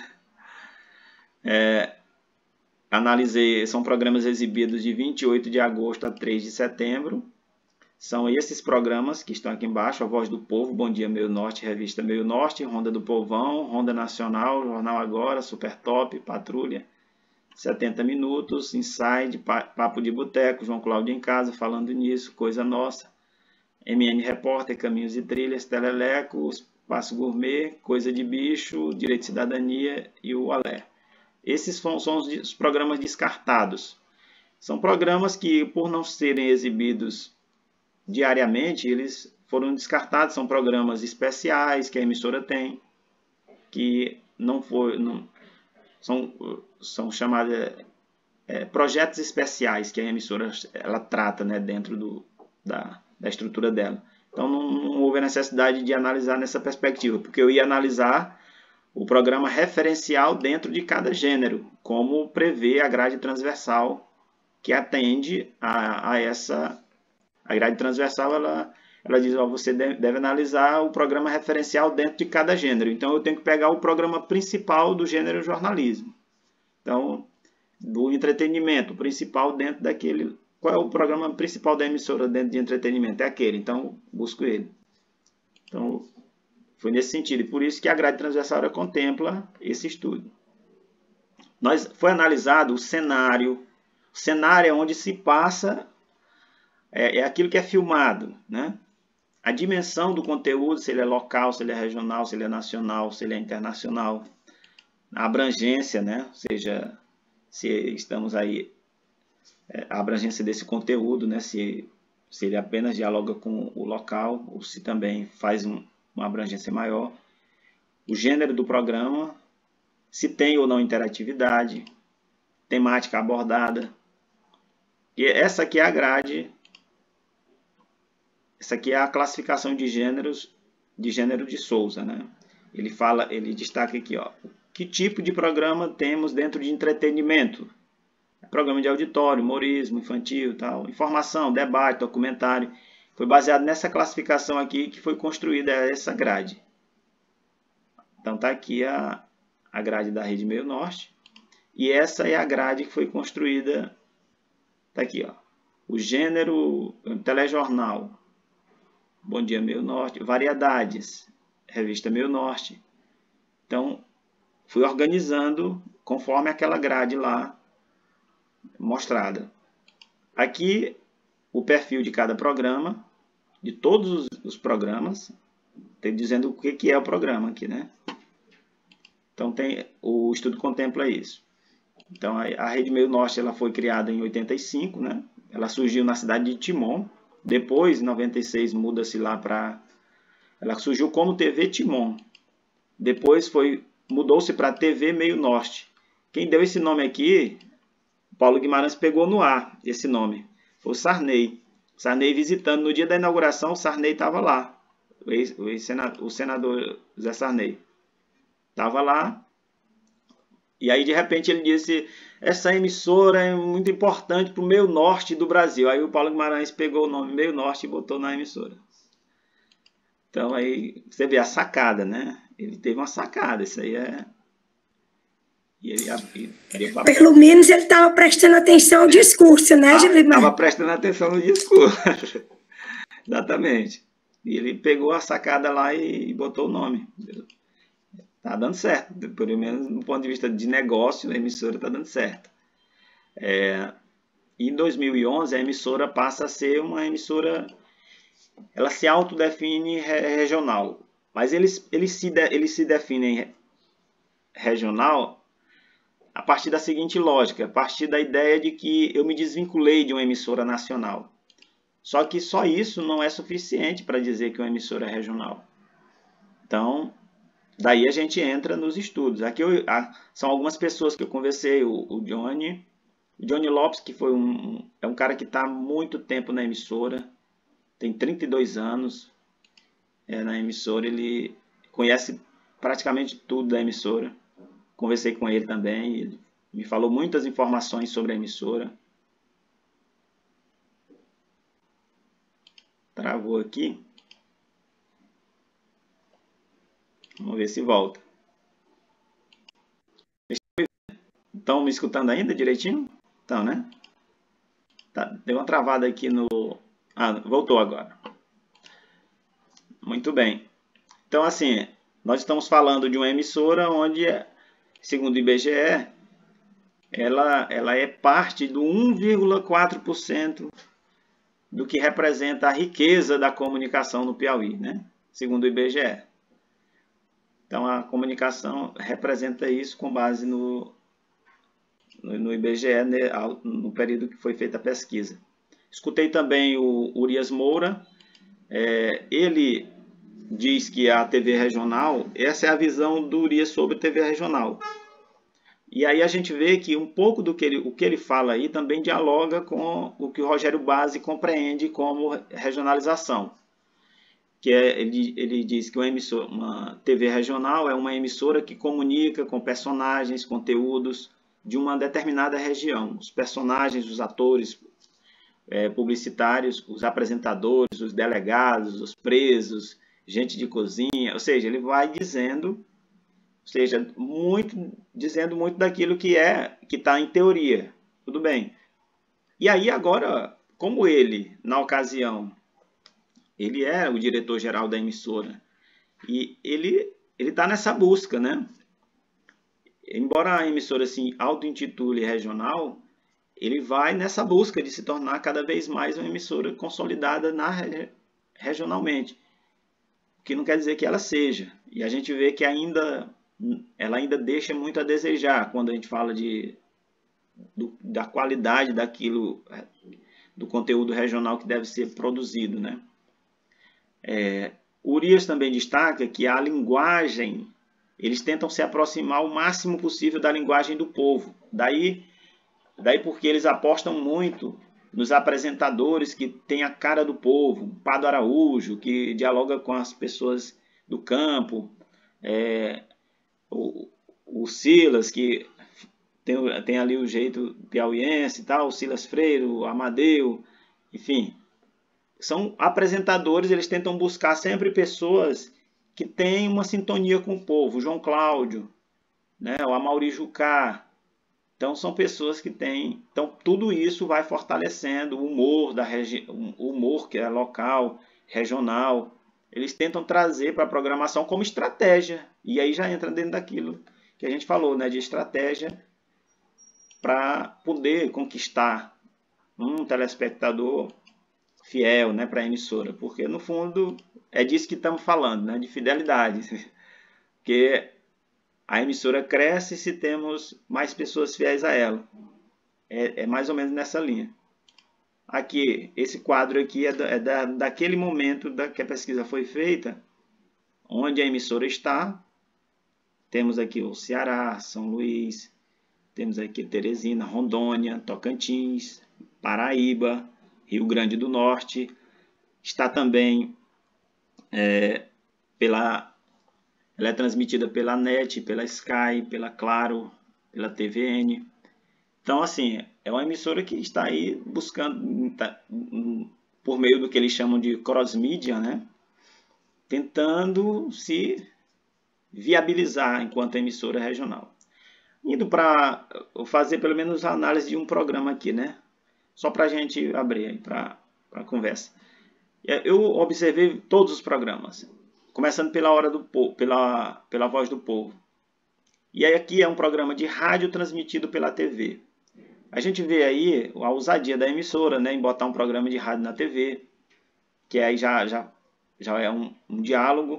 Analisei, são programas exibidos de 28 de agosto a 3 de setembro. São esses programas que estão aqui embaixo: A Voz do Povo, Bom Dia Meio Norte, Revista Meio Norte, Ronda do Povão, Ronda Nacional, Jornal Agora, Super Top, Patrulha, 70 Minutos, Inside, Papo de Boteco, João Cláudio em Casa, Falando Nisso, Coisa Nossa, MN Repórter, Caminhos e Trilhas, Teleleco, Espaço Gourmet, Coisa de Bicho, Direito de Cidadania e o Alé. Esses são os programas descartados. São programas que, por não serem exibidos diariamente, eles foram descartados. São programas especiais que a emissora tem, que são chamados projetos especiais que a emissora ela trata, né, dentro da estrutura dela. Então não houve a necessidade de analisar nessa perspectiva, porque eu ia analisar o programa referencial dentro de cada gênero, como prevê a grade transversal que atende a essa... A grade transversal ela diz, você deve analisar o programa referencial dentro de cada gênero. Então eu tenho que pegar o programa principal do gênero jornalismo. Então, do entretenimento principal dentro daquele... Qual é o programa principal da emissora dentro de entretenimento? É aquele, então busco ele. Então, foi nesse sentido, e por isso que a grade transversal contempla esse estudo. Foi analisado o cenário. O cenário é onde se passa, é aquilo que é filmado, né? A dimensão do conteúdo, se ele é local, se ele é regional, se ele é nacional, se ele é internacional. A abrangência, né? Ou seja, se estamos aí, a abrangência desse conteúdo, né? Se ele apenas dialoga com o local, ou se também faz uma abrangência maior. O gênero do programa, se tem ou não interatividade, temática abordada. E essa aqui é a grade, essa aqui é a classificação de gêneros, de gênero de Souza, né? Ele destaca aqui, ó, que tipo de programa temos dentro de entretenimento? Programa de auditório, humorismo, infantil, tal, informação, debate, documentário. Foi baseado nessa classificação aqui que foi construída essa grade. Então tá aqui a grade da Rede Meio Norte. E essa é a grade que foi construída. Tá aqui, ó. O gênero telejornal, Bom Dia Meio Norte, variedades, Revista Meio Norte. Então, fui organizando conforme aquela grade lá mostrada. Aqui, o perfil de cada programa, de todos os programas, tem dizendo o que é o programa aqui, né? Então, o estudo contempla isso. Então, a Rede Meio Norte ela foi criada em 85, né? Ela surgiu na cidade de Timon, Depois, em 96, muda-se lá para... Ela surgiu como TV Timon. Depois mudou-se para TV Meio Norte. Quem deu esse nome aqui, Paulo Guimarães pegou no ar esse nome. Foi o Sarney. Sarney visitando. No dia da inauguração, o Sarney estava lá. O senador Zé Sarney estava lá. E aí, de repente, ele disse: essa emissora é muito importante para o meio norte do Brasil. Aí o Paulo Guimarães pegou o nome Meio Norte e botou na emissora. Então, aí você vê a sacada, né? Ele teve uma sacada, isso aí é... Pelo menos ele estava prestando atenção ao discurso, né, Gilimar? Estava prestando atenção no discurso. Exatamente. E ele pegou a sacada lá e botou o nome. Tá dando certo, pelo menos no ponto de vista de negócio, a emissora está dando certo. Em 2011, a emissora passa a ser uma emissora, ela se autodefine regional, mas eles se definem regional a partir da seguinte lógica, a partir da ideia de que eu me desvinculei de uma emissora nacional. Só que só isso não é suficiente para dizer que uma emissora é regional. Então, daí a gente entra nos estudos. Aqui são algumas pessoas que eu conversei, o Johnny Lopes, que é um cara que está há muito tempo na emissora, tem 32 anos na emissora, ele conhece praticamente tudo da emissora. Conversei com ele também, ele me falou muitas informações sobre a emissora. Travou aqui. Vamos ver se volta. Estão me escutando ainda direitinho? Então, né? Tá, deu uma travada aqui no... voltou agora. Muito bem. Então, assim, nós estamos falando de uma emissora onde, segundo o IBGE, ela é parte do 1,4% do que representa a riqueza da comunicação no Piauí, né? Segundo o IBGE. Então, a comunicação representa isso com base no IBGE, né, no período que foi feita a pesquisa. Escutei também o Urias Moura. Ele diz que a TV regional, essa é a visão do Urias sobre TV regional. E aí a gente vê que um pouco do que ele fala aí também dialoga com o que o Rogério Bazzi compreende como regionalização. Que ele diz que uma TV regional é uma emissora que comunica com personagens, conteúdos de uma determinada região. Os personagens, os atores publicitários, os apresentadores, os delegados, os presos, gente de cozinha, ou seja, ele vai dizendo, dizendo muito daquilo que está em teoria. Tudo bem. E aí agora, como ele, na ocasião, ele é o diretor-geral da emissora e ele está nessa busca, né? Embora a emissora se auto-intitule regional, ele vai nessa busca de se tornar cada vez mais uma emissora consolidada regionalmente. O que não quer dizer que ela seja. E a gente vê que ela ainda deixa muito a desejar quando a gente fala da qualidade daquilo, do conteúdo regional que deve ser produzido, né? Urias também destaca que a linguagem, eles tentam se aproximar o máximo possível da linguagem do povo. Daí porque eles apostam muito nos apresentadores que têm a cara do povo. Pado Araújo, que dialoga com as pessoas do campo. O Silas, que tem ali o jeito piauiense e tal. O Silas Freire, o Amadeu, enfim. São apresentadores, eles tentam buscar sempre pessoas que têm uma sintonia com o povo. O João Cláudio, né? O Amaury Jucá. Então, são pessoas que têm... Então, tudo isso vai fortalecendo o humor o humor que é local, regional. Eles tentam trazer para a programação como estratégia. E aí já entra dentro daquilo que a gente falou, né? De estratégia para poder conquistar um telespectador fiel, né, para a emissora. Porque, no fundo, é disso que estamos falando, né? De fidelidade. Porque a emissora cresce se temos mais pessoas fiéis a ela. É mais ou menos nessa linha. Aqui, esse quadro aqui daquele momento que a pesquisa foi feita, onde a emissora está. Temos aqui o Ceará, São Luís, temos aqui Teresina, Rondônia, Tocantins, Paraíba, Rio Grande do Norte. Está também, ela é transmitida pela NET, pela Sky, pela Claro, pela TVN. Então, assim, é uma emissora que está aí buscando, por meio do que eles chamam de cross-mídia, né? Tentando se viabilizar enquanto emissora regional. Indo para fazer pelo menos a análise de um programa aqui, né? Só para a gente abrir aí para a conversa. Eu observei todos os programas, começando pela Hora do Povo, pela Voz do Povo. E aí aqui é um programa de rádio transmitido pela TV. A gente vê aí a ousadia da emissora, né, em botar um programa de rádio na TV, que aí já é um diálogo,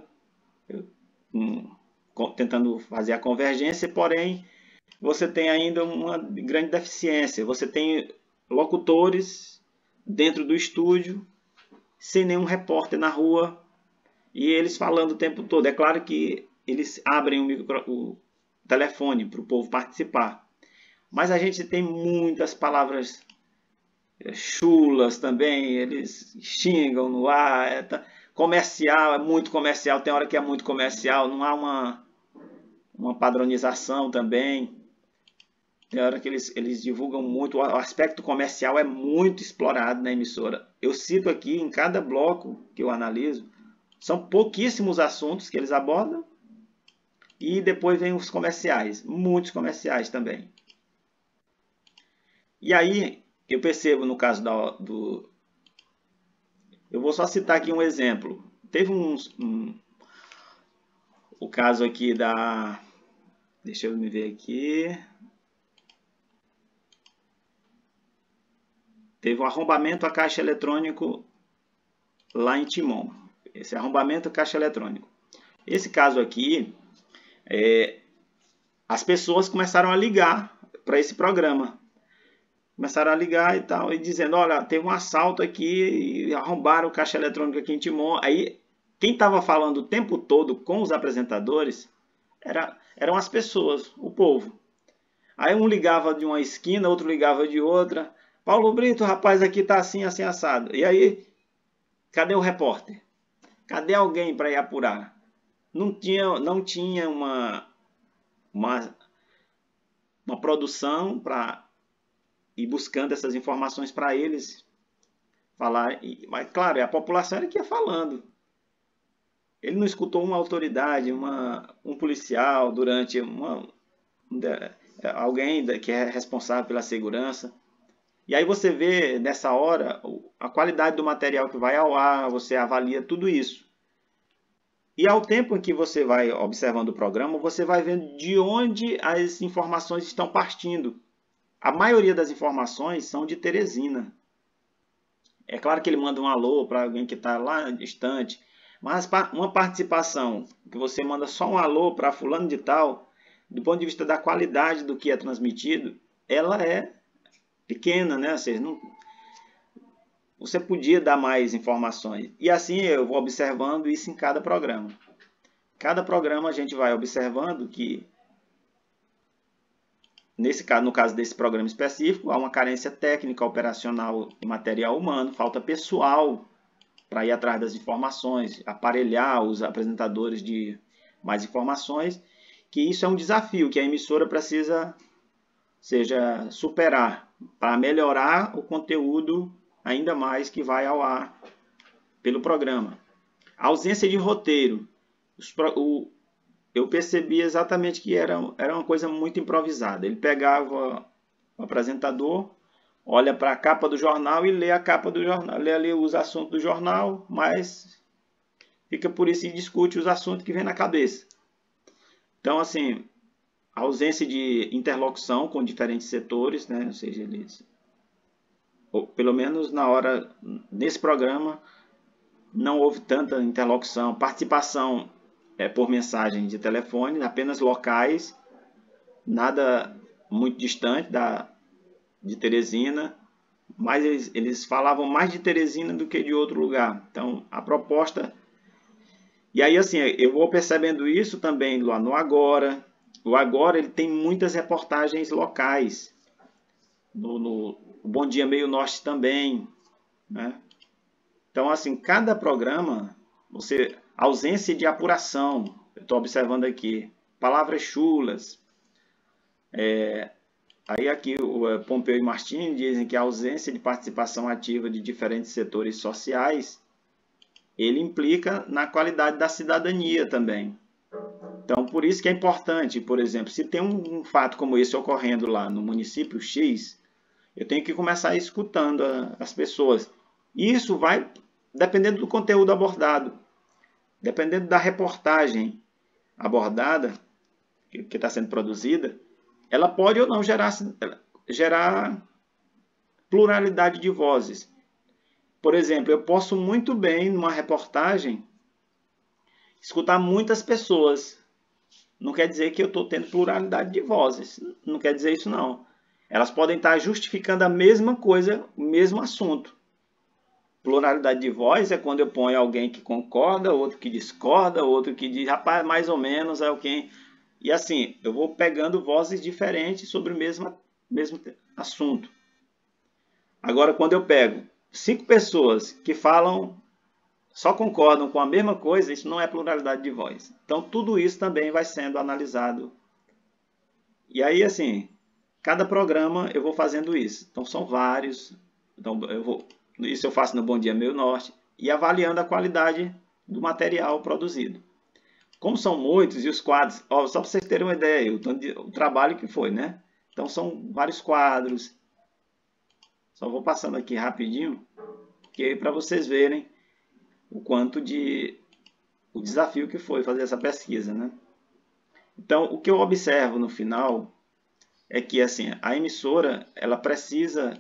tentando fazer a convergência, porém você tem ainda uma grande deficiência. Você tem locutores dentro do estúdio, sem nenhum repórter na rua, e eles falando o tempo todo. É claro que eles abrem o telefone para o povo participar, mas a gente tem muitas palavras chulas também, eles xingam no ar, comercial, é muito comercial, tem hora que é muito comercial, não há uma padronização também. Tem hora que eles divulgam muito, o aspecto comercial é muito explorado na emissora. Eu cito aqui, em cada bloco que eu analiso, são pouquíssimos assuntos que eles abordam, e depois vem os comerciais, muitos comerciais também. E aí, eu percebo no caso eu vou só citar aqui um exemplo. Teve o caso aqui deixa eu me ver aqui. Teve um arrombamento a caixa eletrônico lá em Timon. Esse arrombamento a caixa eletrônico. Esse caso aqui, as pessoas começaram a ligar para esse programa. Começaram a ligar e tal, e dizendo, olha, teve um assalto aqui, e arrombaram o caixa eletrônico aqui em Timon. Aí, quem estava falando o tempo todo com os apresentadores eram as pessoas, o povo. Aí um ligava de uma esquina, outro ligava de outra. Paulo Brito, rapaz, aqui tá assim, assim, assado. E aí, cadê o repórter? Cadê alguém para ir apurar? Não tinha uma produção para ir buscando essas informações para eles falar. Mas, claro, a população era que ia falando. Ele não escutou uma autoridade, um policial durante alguém que é responsável pela segurança. E aí você vê, nessa hora, a qualidade do material que vai ao ar, você avalia tudo isso. E ao tempo em que você vai observando o programa, você vai vendo de onde as informações estão partindo. A maioria das informações são de Teresina. É claro que ele manda um alô para alguém que está lá distante, mas uma participação que você manda só um alô para fulano de tal, do ponto de vista da qualidade do que é transmitido, ela é pequena, né? Ou seja, você podia dar mais informações. E assim eu vou observando isso em cada programa. Cada programa a gente vai observando que, no caso desse programa específico, há uma carência técnica, operacional e material humano, falta pessoal para ir atrás das informações, aparelhar os apresentadores de mais informações, que isso é um desafio que a emissora precisa superar para melhorar o conteúdo ainda mais que vai ao ar pelo programa. A ausência de roteiro. Eu percebi exatamente que era uma coisa muito improvisada. Ele pegava o apresentador, olha para a capa do jornal e lê a capa do jornal, lê ali os assuntos do jornal, mas fica por isso e discute os assuntos que vem na cabeça. Então, assim, a ausência de interlocução com diferentes setores, né? Ou seja, pelo menos nesse programa, não houve tanta interlocução, participação por mensagem de telefone, apenas locais, nada muito distante de Teresina, mas eles falavam mais de Teresina do que de outro lugar. Então, a proposta... E aí, assim, eu vou percebendo isso também lá no Agora. O Agora, ele tem muitas reportagens locais. No Bom Dia Meio Norte também, né? Então, assim, cada programa, ausência de apuração, eu estou observando aqui, palavras chulas. Aí aqui o Pompeu e Martins dizem que a ausência de participação ativa de diferentes setores sociais, ele implica na qualidade da cidadania também. Então, por isso que é importante, por exemplo, se tem um fato como esse ocorrendo lá no município X, eu tenho que começar escutando as pessoas. E isso vai dependendo do conteúdo abordado, dependendo da reportagem abordada, que está sendo produzida, ela pode ou não gerar pluralidade de vozes. Por exemplo, eu posso muito bem, numa reportagem, escutar muitas pessoas. Não quer dizer que eu estou tendo pluralidade de vozes. Não quer dizer isso, não. Elas podem estar justificando a mesma coisa, o mesmo assunto. Pluralidade de voz é quando eu ponho alguém que concorda, outro que discorda, outro que diz, rapaz, mais ou menos, é alguém... E assim, eu vou pegando vozes diferentes sobre o mesmo assunto. Agora, quando eu pego 5 pessoas que falam, só concordam com a mesma coisa, isso não é pluralidade de voz. Então, tudo isso também vai sendo analisado. E aí, assim, cada programa eu vou fazendo isso. Então, são vários. Então, isso eu faço no Bom Dia Meio Norte. E avaliando a qualidade do material produzido. Como são muitos, e os quadros... Ó, só para vocês terem uma ideia, o trabalho que foi, né? Então, são vários quadros. Só vou passando aqui rapidinho, para vocês verem o quanto o desafio que foi fazer essa pesquisa, né? Então, o que eu observo no final é que assim, a emissora ela precisa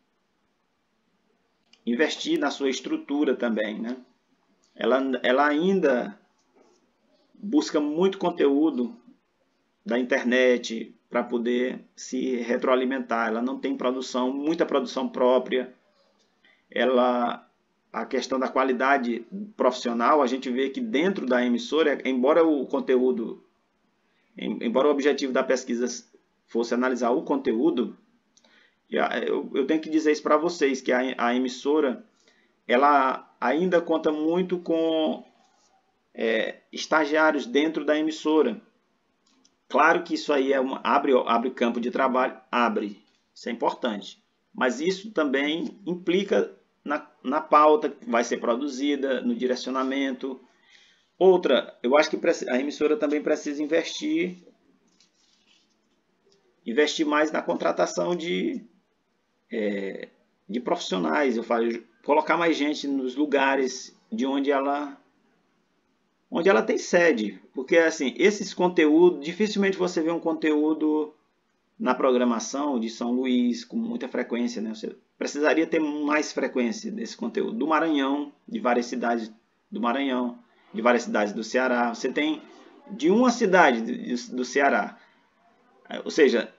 investir na sua estrutura também, né? Ela ainda busca muito conteúdo da internet para poder se retroalimentar. Ela não tem muita produção própria. A questão da qualidade profissional, a gente vê que dentro da emissora, embora o objetivo da pesquisa fosse analisar o conteúdo, eu tenho que dizer isso para vocês, que a emissora ela ainda conta muito com estagiários dentro da emissora. Claro que isso aí abre campo de trabalho, isso é importante, mas isso também implica na pauta que vai ser produzida, no direcionamento. Outra, eu acho que a emissora também precisa investir mais na contratação de profissionais. Eu falo, colocar mais gente nos lugares de onde ela tem sede. Porque assim, esses conteúdos, dificilmente você vê um conteúdo na programação de São Luís com muita frequência, né? Você precisaria ter mais frequência desse conteúdo. Do Maranhão, de várias cidades do Maranhão, de várias cidades do Ceará. Você tem de uma cidade do Ceará. Ou seja,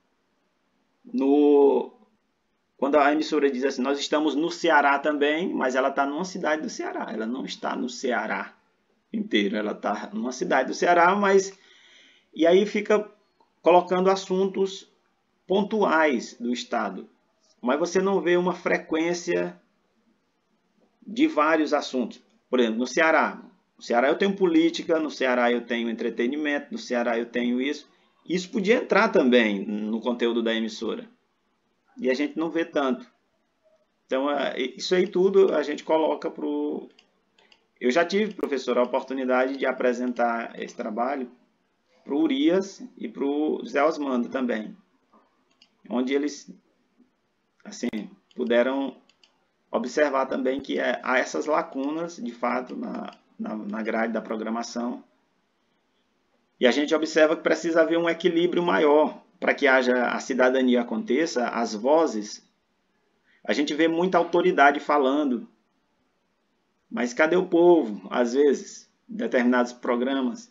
quando a emissora diz assim, nós estamos no Ceará também, mas ela está numa cidade do Ceará. Ela não está no Ceará inteiro. Ela está numa cidade do Ceará, mas... E aí fica colocando assuntos pontuais do estado. Mas você não vê uma frequência de vários assuntos. Por exemplo, no Ceará. No Ceará eu tenho política, no Ceará eu tenho entretenimento, no Ceará eu tenho isso. Isso podia entrar também no conteúdo da emissora. E a gente não vê tanto. Então, isso aí tudo a gente coloca para o... Eu já tive, professor, a oportunidade de apresentar esse trabalho para o Urias e para o José Osmando também. Onde eles assim, puderam observar também que há essas lacunas, de fato, na grade da programação. E a gente observa que precisa haver um equilíbrio maior para que a cidadania aconteça, as vozes. A gente vê muita autoridade falando, mas cadê o povo, às vezes, em determinados programas?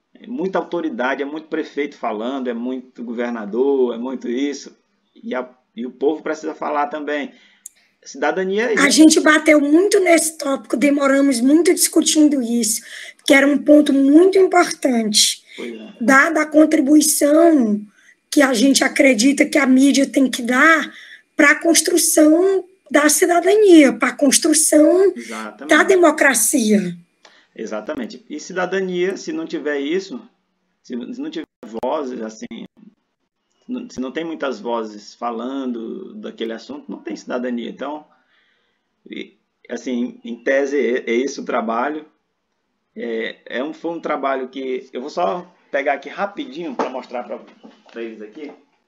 Muita autoridade, é muito prefeito falando, é muito governador, é muito isso. E E o povo precisa falar também. Cidadania é isso. A gente bateu muito nesse tópico, demoramos muito discutindo isso, que era um ponto muito importante. Dada a contribuição que a gente acredita que a mídia tem que dar para a construção da cidadania, para a construção da democracia. Exatamente. E cidadania, se não tiver isso, se não tiver vozes, assim, se não tem muitas vozes falando daquele assunto, não tem cidadania. Então, assim, em tese, é esse o trabalho. Foi um trabalho que... Eu vou só pegar aqui rapidinho para mostrar para eles aqui.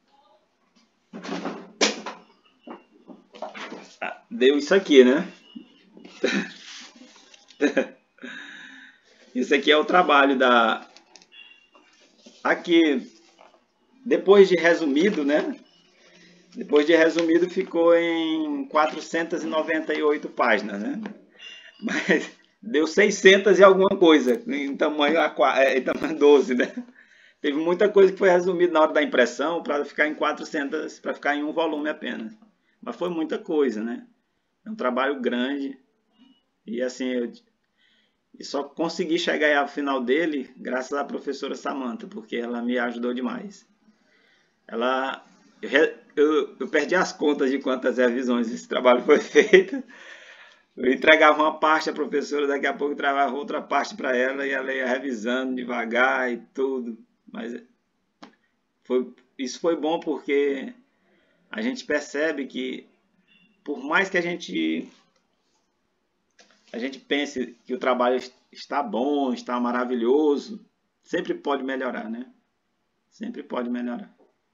Deu isso aqui, né? Isso aqui é o trabalho da... Aqui, depois de resumido, né? Depois de resumido ficou em 498 páginas, né? Mas deu 600 e alguma coisa, em tamanho 12, né? Teve muita coisa que foi resumida na hora da impressão para ficar em 400, para ficar em um volume apenas. Mas foi muita coisa, né? É um trabalho grande. E assim, eu só consegui chegar ao final dele graças à professora Samantha, porque ela me ajudou demais. Eu perdi as contas de quantas revisões esse trabalho foi feito. Eu entregava uma parte à professora, daqui a pouco eu entregava outra parte para ela e ela ia revisando devagar e tudo. Mas isso foi bom porque a gente percebe que, por mais que a gente pense que o trabalho está bom, está maravilhoso, sempre pode melhorar, né? Sempre pode melhorar.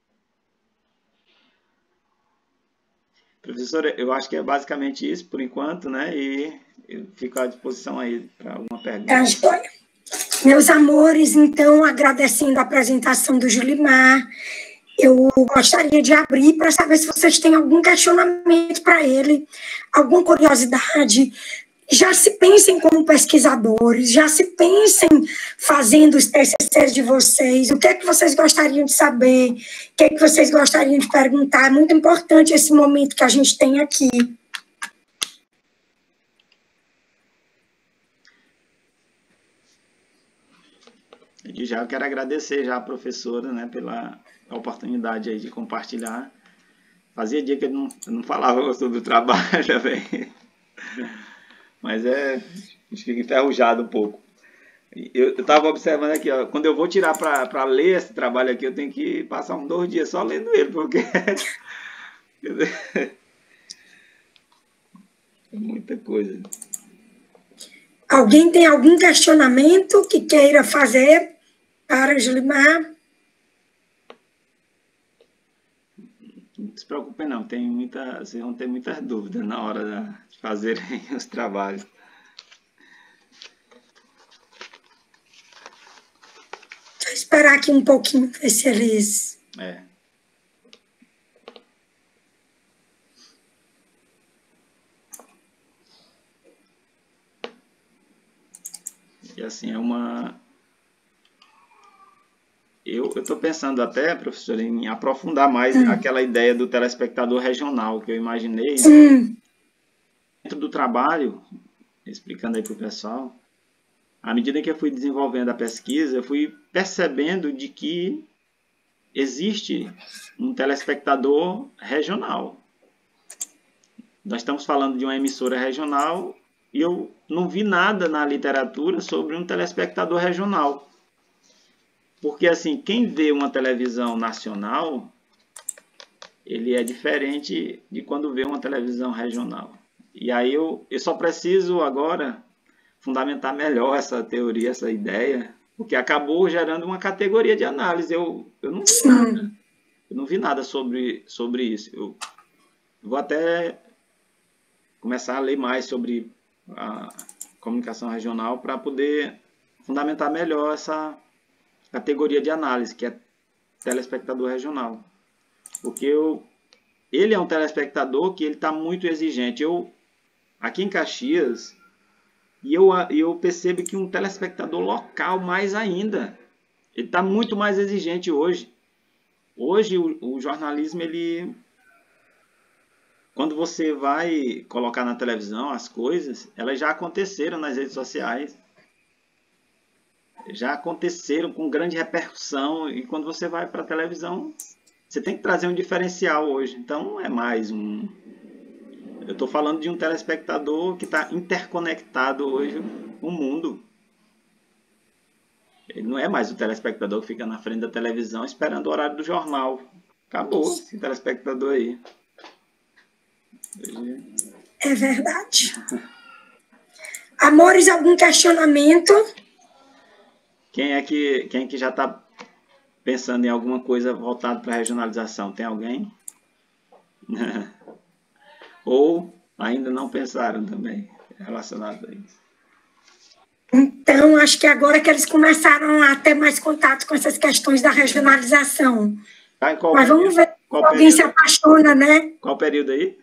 Professora, eu acho que é basicamente isso por enquanto, né? E eu fico à disposição aí para alguma pergunta. Meus amores, então, agradecendo a apresentação do Julimar, eu gostaria de abrir para saber se vocês têm algum questionamento para ele, alguma curiosidade. Já se pensem como pesquisadores, já se pensem fazendo os TCCs de vocês, o que é que vocês gostariam de saber, o que é que vocês gostariam de perguntar. É muito importante esse momento que a gente tem aqui. E já eu quero agradecer já a professora, né, pela oportunidade aí de compartilhar. Fazia dia que eu não falava sobre o trabalho também. Mas a gente fica enferrujado um pouco. Eu estava observando aqui, ó, quando eu vou tirar para ler esse trabalho aqui, eu tenho que passar 2 dias só lendo ele, porque é muita coisa. Alguém tem algum questionamento que queira fazer para Julimar? Não se preocupe não, vocês vão ter muitas dúvidas na hora de fazerem os trabalhos. Vou esperar aqui um pouquinho, ver se eles... E assim, eu estou pensando até, professor, em aprofundar mais aquela ideia do telespectador regional que eu imaginei. Dentro do trabalho, explicando aí para o pessoal, à medida que eu fui desenvolvendo a pesquisa, eu fui percebendo de que existe um telespectador regional. Nós estamos falando de uma emissora regional e eu não vi nada na literatura sobre um telespectador regional. Porque, assim, quem vê uma televisão nacional, ele é diferente de quando vê uma televisão regional. E aí eu só preciso agora fundamentar melhor essa teoria, essa ideia, porque acabou gerando uma categoria de análise. Eu não vi nada. Eu não vi nada sobre isso. Eu vou até começar a ler mais sobre a comunicação regional para poder fundamentar melhor essa categoria de análise, que é telespectador regional. Porque ele é um telespectador que ele está muito exigente. Aqui em Caxias, eu percebo que um telespectador local mais ainda, ele está muito mais exigente hoje. Hoje o jornalismo ele quando você vai colocar na televisão as coisas, elas já aconteceram nas redes sociais. Já aconteceram com grande repercussão. E quando você vai para a televisão, você tem que trazer um diferencial hoje. Então, não é mais um... Eu estou falando de um telespectador que está interconectado hoje com o mundo. Ele não é mais o telespectador que fica na frente da televisão esperando o horário do jornal. Acabou esse telespectador aí. É verdade. Amores, algum questionamento? Quem é que já está pensando em alguma coisa voltada para a regionalização? Tem alguém? Ou ainda não pensaram também relacionado a isso? Então, acho que agora que eles começaram a ter mais contato com essas questões da regionalização. Tá em qual Mas período? vamos ver se Qual alguém período? se apaixona, né? Qual período aí?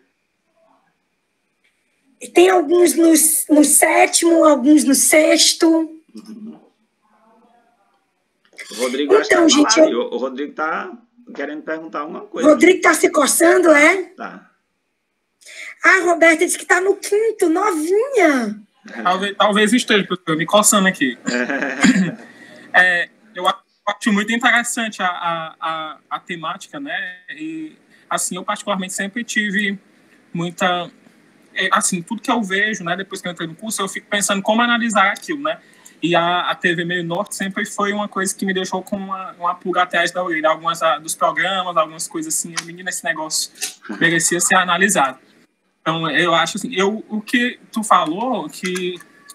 Tem alguns no sétimo, alguns no sexto. O Rodrigo acho que Então, vai gente, falar. O Rodrigo tá querendo perguntar alguma coisa. Rodrigo está se coçando, é? Tá. Ah, Roberta disse que está no quinto, novinha. Talvez esteja, professor, me coçando aqui. Eu acho muito interessante a temática, né? E, assim, eu particularmente sempre tive muita... Assim, tudo que eu vejo, né? Depois que eu entrei no curso, eu fico pensando como analisar aquilo, né? E a TV Meio Norte sempre foi uma coisa que me deixou com uma pulga atrás da orelha. Algumas dos programas, algumas coisas assim, menina, esse negócio merecia ser analisado. Então, eu acho assim, o que tu falou, que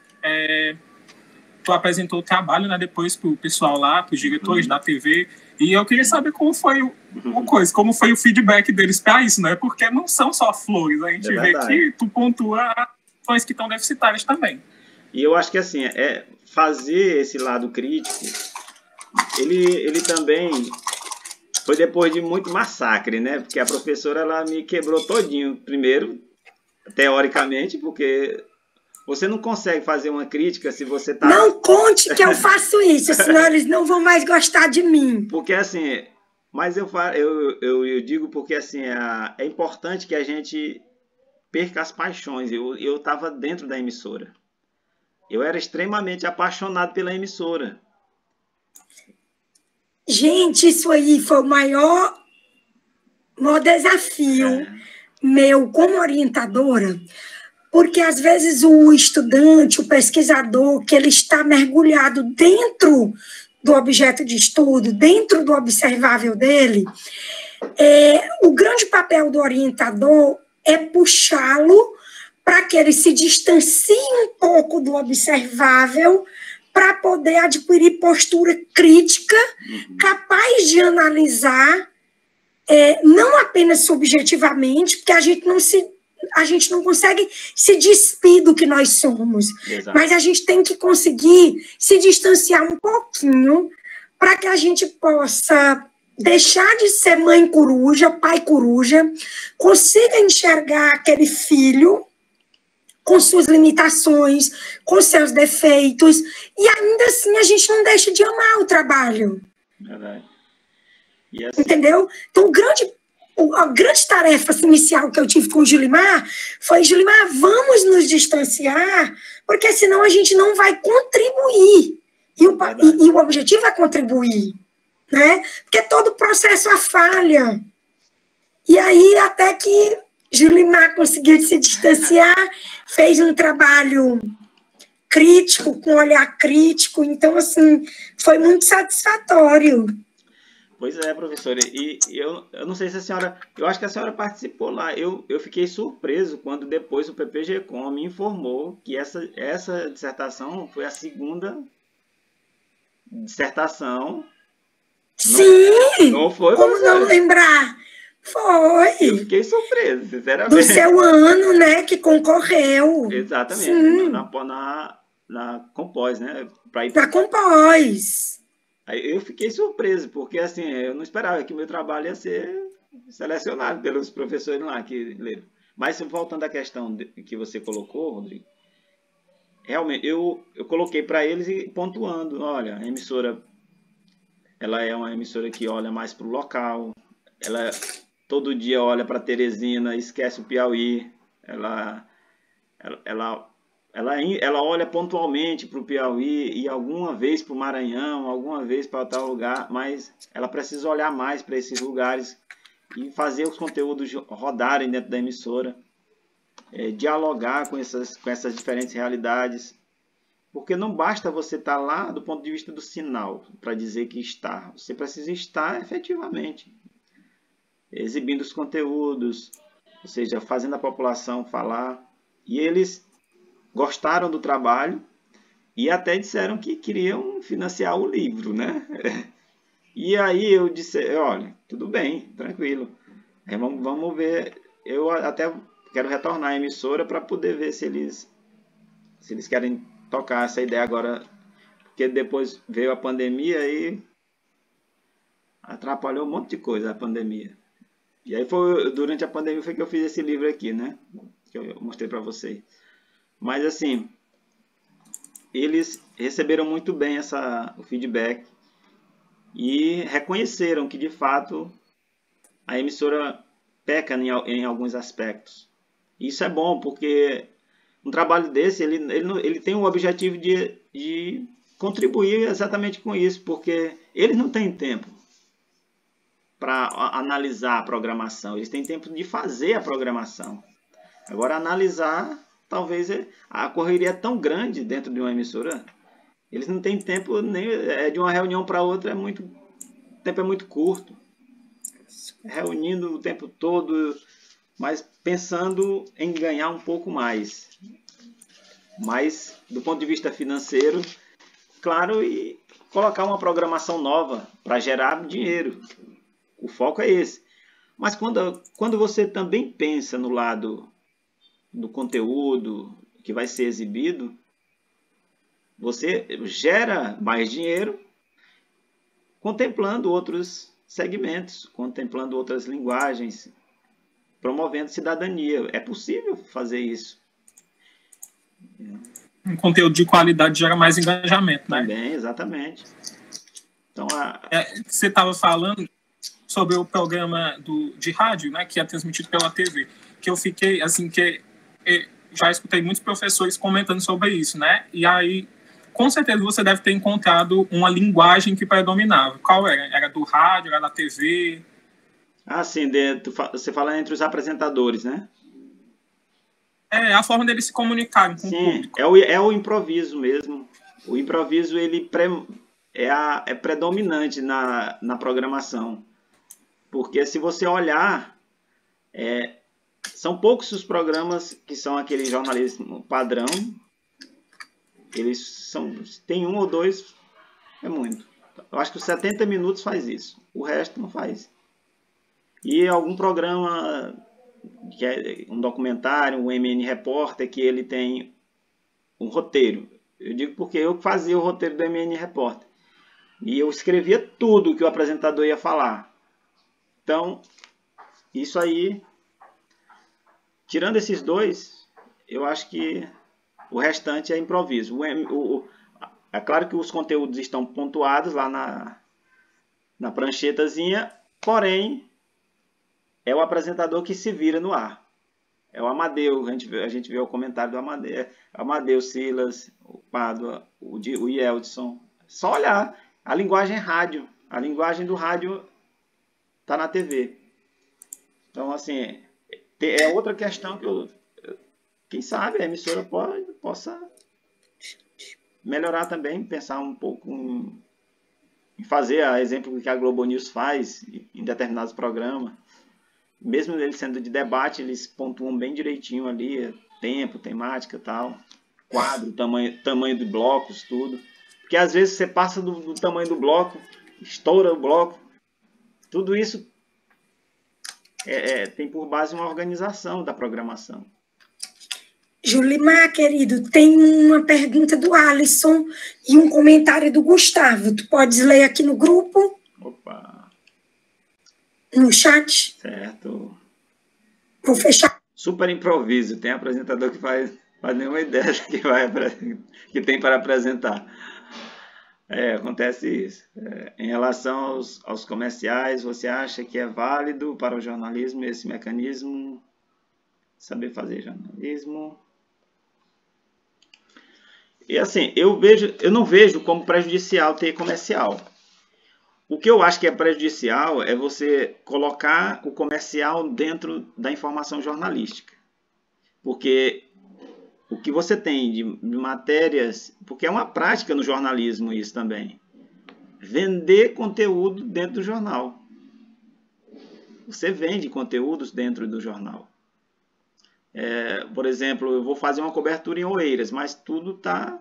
tu apresentou o trabalho, né, depois pro pessoal lá, pros diretores da TV, e eu queria saber como foi como foi o feedback deles para isso, né? Porque não são só flores, a gente vê que tu pontua coisas que estão deficitárias também. E eu acho que assim, fazer esse lado crítico, ele também foi depois de muito massacre, né? Porque a professora, ela me quebrou todinho, primeiro, teoricamente, porque você não consegue fazer uma crítica se você tá... Não conte que eu faço isso, senão eles não vão mais gostar de mim. Porque assim, mas eu digo porque assim, é importante que a gente perca as paixões. Eu estava dentro da emissora. Eu era extremamente apaixonado pela emissora. Gente, isso aí foi o maior desafio meu como orientadora, porque às vezes o estudante, o pesquisador, que ele está mergulhado dentro do objeto de estudo, dentro do observável dele, o grande papel do orientador é puxá-lo para que ele se distancie um pouco do observável para poder adquirir postura crítica, capaz de analisar, não apenas subjetivamente, porque a gente não consegue se despir do que nós somos. Exato. Mas a gente tem que conseguir se distanciar um pouquinho para que a gente possa deixar de ser mãe coruja, pai coruja, consiga enxergar aquele filho com suas limitações, com seus defeitos, e ainda assim a gente não deixa de amar o trabalho. Verdade. E assim... Entendeu? Então, a grande tarefa inicial que eu tive com o Julimar foi, Julimar, vamos nos distanciar, porque senão a gente não vai contribuir. E o objetivo é contribuir, né? Porque todo processo é falha. E aí, até que Julimar conseguiu se distanciar, fez um trabalho crítico, com olhar crítico, então, assim, foi muito satisfatório. Pois é, professora, e eu não sei se a senhora, eu acho que a senhora participou lá, eu fiquei surpreso quando depois o PPG-Com me informou que essa dissertação foi a segunda dissertação. Sim! Não foi, como professora? Não lembrar? Foi. Eu fiquei surpreso, sinceramente. Do seu ano, né, que concorreu. Exatamente, na Compós, né? Na Compós. Aí eu fiquei surpreso, porque assim, eu não esperava que o meu trabalho ia ser selecionado pelos professores lá que leram. Mas voltando à questão que você colocou, Rodrigo, realmente eu coloquei para eles e pontuando, olha, a emissora, ela é uma emissora que olha mais para o local, ela todo dia olha para Teresina, esquece o Piauí. Ela olha pontualmente para o Piauí e alguma vez para o Maranhão, alguma vez para tal lugar, mas ela precisa olhar mais para esses lugares e fazer os conteúdos rodarem dentro da emissora, dialogar com essas diferentes realidades, porque não basta você estar lá do ponto de vista do sinal para dizer que está, você precisa estar efetivamente exibindo os conteúdos, ou seja, fazendo a população falar. E eles gostaram do trabalho e até disseram que queriam financiar o livro, né? E aí eu disse, olha, tudo bem, tranquilo, vamos ver. Eu até quero retornar à emissora para poder ver se eles querem tocar essa ideia agora, porque depois veio a pandemia e atrapalhou um monte de coisa a pandemia. E aí durante a pandemia foi que eu fiz esse livro aqui, né? Que eu mostrei para vocês. Mas assim, eles receberam muito bem o feedback e reconheceram que de fato a emissora peca em alguns aspectos. Isso é bom, porque um trabalho desse ele tem o objetivo de contribuir exatamente com isso, porque eles não têm tempo para analisar a programação, eles têm tempo de fazer a programação. Agora, analisar, talvez a correria é tão grande dentro de uma emissora, eles não têm tempo nem de uma reunião para outra, o tempo é muito curto, reunindo o tempo todo, mas pensando em ganhar um pouco mais. Mas, do ponto de vista financeiro, claro, e colocar uma programação nova para gerar dinheiro. O foco é esse. Mas quando você também pensa no lado do conteúdo que vai ser exibido, você gera mais dinheiro contemplando outros segmentos, contemplando outras linguagens, promovendo cidadania. É possível fazer isso. Um conteúdo de qualidade gera mais engajamento, né? Também, exatamente. Então, você estava falando sobre o programa de rádio, né, que é transmitido pela TV, que eu fiquei, assim, já escutei muitos professores comentando sobre isso, né? E aí, com certeza, você deve ter encontrado uma linguagem que predominava. Qual era? Era do rádio, era da TV? Sim, você fala entre os apresentadores, né? A forma deles se comunicarem com o público. É o improviso mesmo. O improviso ele é predominante na programação. Porque se você olhar, são poucos os programas que são aquele jornalismo padrão. Tem um ou dois, é muito. Eu acho que os 70 minutos faz isso. O resto não faz. E algum programa, que é um documentário, um MN Repórter, que ele tem um roteiro. Eu digo porque eu fazia o roteiro do MN Repórter. E eu escrevia tudo que o apresentador ia falar. Então, isso aí, tirando esses dois, eu acho que o restante é improviso. É claro que os conteúdos estão pontuados lá na pranchetazinha, porém, é o apresentador que se vira no ar. É o Amadeu, a gente vê o comentário do Amadeu, Amadeu Silas, o Pádua, o Yeldson. Só olhar, a linguagem é rádio, a linguagem do rádio está na TV. Então, assim, é outra questão que quem sabe a emissora possa melhorar também, pensar um pouco em fazer a exemplo que a Globo News faz em determinados programas. Mesmo eles sendo de debate, eles pontuam bem direitinho ali, tempo, temática, tal, quadro, tamanho de blocos, tudo. Porque às vezes você passa do tamanho do bloco, estoura o bloco. Tudo isso tem por base uma organização da programação. Julimar, querido, tem uma pergunta do Alisson e um comentário do Gustavo. Tu podes ler aqui no grupo? Opa! No chat? Certo. Vou fechar. Super improviso. Tem apresentador que faz nenhuma ideia que tem para apresentar. Acontece isso. Em relação aos comerciais, você acha que é válido para o jornalismo esse mecanismo? Saber fazer jornalismo? E assim, eu não vejo como prejudicial ter comercial. O que eu acho que é prejudicial é você colocar o comercial dentro da informação jornalística. Porque o que você tem de matérias... Porque é uma prática no jornalismo isso também. Vender conteúdo dentro do jornal. Você vende conteúdos dentro do jornal. Por exemplo, eu vou fazer uma cobertura em Oeiras, mas tudo tá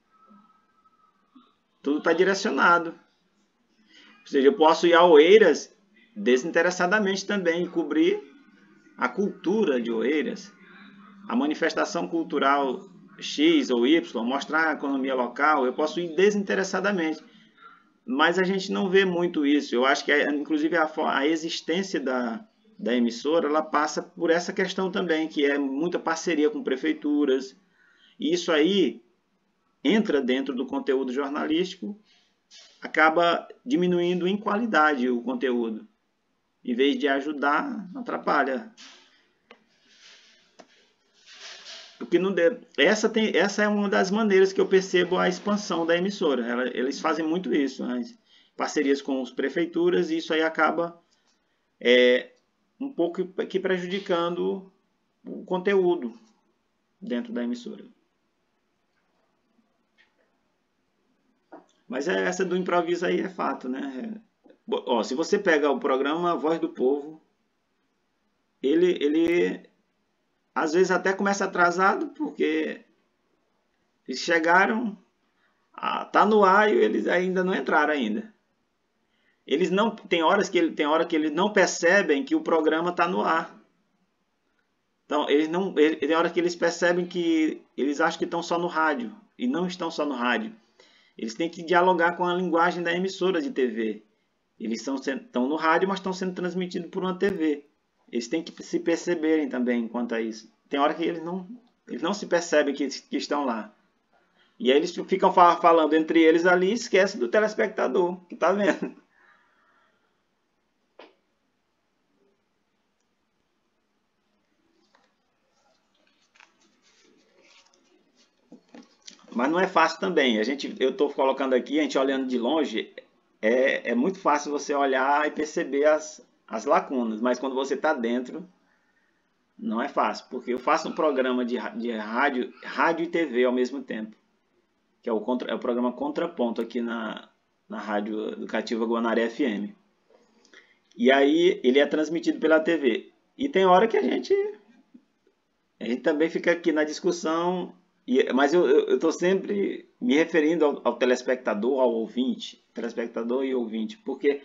direcionado. Ou seja, eu posso ir a Oeiras desinteressadamente também e cobrir a cultura de Oeiras, a manifestação cultural X ou Y, mostrar a economia local, eu posso ir desinteressadamente. Mas a gente não vê muito isso. Eu acho que, inclusive, a existência da emissora, ela passa por essa questão também, que é muita parceria com prefeituras. E isso aí entra dentro do conteúdo jornalístico, acaba diminuindo em qualidade o conteúdo. Em vez de ajudar, atrapalha. Porque não deve... Essa é uma das maneiras que eu percebo a expansão da emissora. Eles fazem muito isso, né? Parcerias com as prefeituras, e isso aí acaba um pouco aqui prejudicando o conteúdo dentro da emissora. Mas essa do improviso aí é fato, né? Se você pega o programa Voz do Povo, ele às vezes até começa atrasado, porque eles chegaram, tá no ar e eles ainda não entraram ainda. Eles não tem hora que eles não percebem que o programa está no ar. Então, tem hora que eles percebem que eles acham que estão só no rádio e não estão só no rádio. Eles têm que dialogar com a linguagem da emissora de TV. Eles estão no rádio, mas estão sendo transmitidos por uma TV. Eles têm que se perceberem também quanto a isso. Tem hora que eles não se percebem que estão lá. E aí eles ficam falando entre eles ali e esquecem do telespectador que está vendo. Mas não é fácil também. Eu estou colocando aqui, a gente olhando de longe, é muito fácil você olhar e perceber as lacunas. Mas quando você está dentro, não é fácil. Porque eu faço um programa de rádio e TV ao mesmo tempo. Que é o programa Contraponto aqui na Rádio Educativa Guanaré FM. E aí ele é transmitido pela TV. E tem hora que a gente também fica aqui na discussão... Mas eu estou sempre me referindo ao telespectador, ao ouvinte, telespectador e ouvinte, porque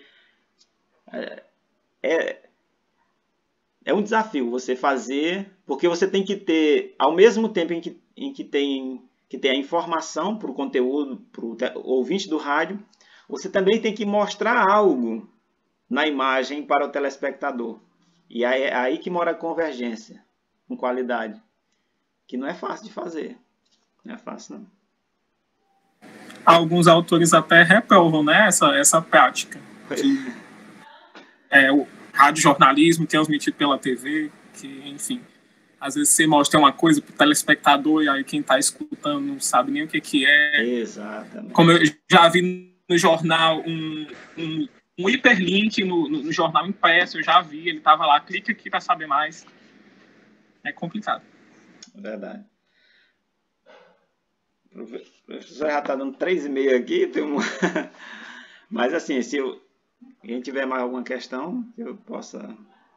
é um desafio você fazer, porque você tem que ter, ao mesmo tempo em que tem que ter a informação para o conteúdo, para o ouvinte do rádio, você também tem que mostrar algo na imagem para o telespectador. E é aí que mora a convergência com qualidade, que não é fácil de fazer. Não é fácil, não. Alguns autores até reprovam, né, essa prática. O radiojornalismo transmitido pela TV, que, enfim, às vezes você mostra uma coisa para o telespectador e aí quem está escutando não sabe nem o que é. Exatamente. Como eu já vi no jornal um hiperlink no jornal impresso, eu já vi, ele estava lá, clica aqui para saber mais. É complicado. Verdade. O professor já está dando 3,5 aqui. Mas assim, se quem tiver mais alguma questão, que eu possa...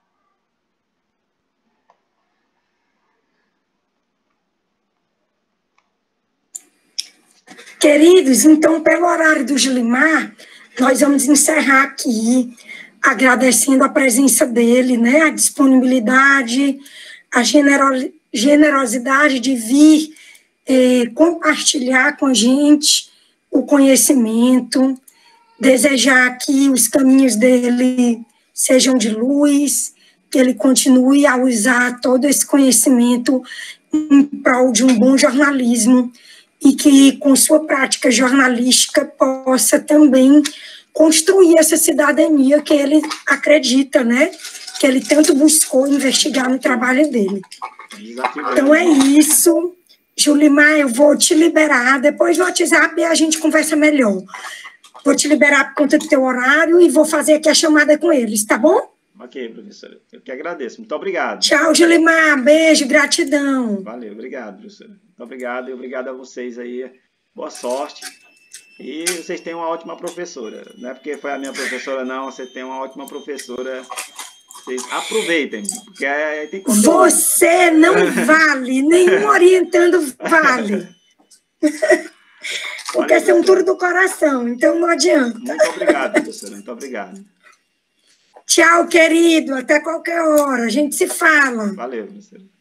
Queridos, então, pelo horário do Gilimar, nós vamos encerrar aqui, agradecendo a presença dele, né, a disponibilidade, a generosidade de vir compartilhar com a gente o conhecimento, desejar que os caminhos dele sejam de luz, que ele continue a usar todo esse conhecimento em prol de um bom jornalismo e que, com sua prática jornalística, possa também construir essa cidadania que ele acredita, né? Que ele tanto buscou investigar no trabalho dele. Então é isso. Julimar, eu vou te liberar. Depois no WhatsApp a gente conversa melhor. Vou te liberar por conta do teu horário e vou fazer aqui a chamada com eles, tá bom? Ok, professora. Eu que agradeço. Muito obrigado. Tchau, Julimar. Beijo, gratidão. Valeu, obrigado, professora. Muito obrigado e obrigado a vocês aí. Boa sorte. E vocês têm uma ótima professora. Não é porque foi a minha professora, não. Você tem uma ótima professora. Vocês aproveitem, porque aí tem conteúdo. Você não vale, nenhum orientando vale. Porque são tudo do coração, então não adianta. Muito obrigado, professora. Muito obrigado. Tchau, querido. Até qualquer hora. A gente se fala. Valeu, professora.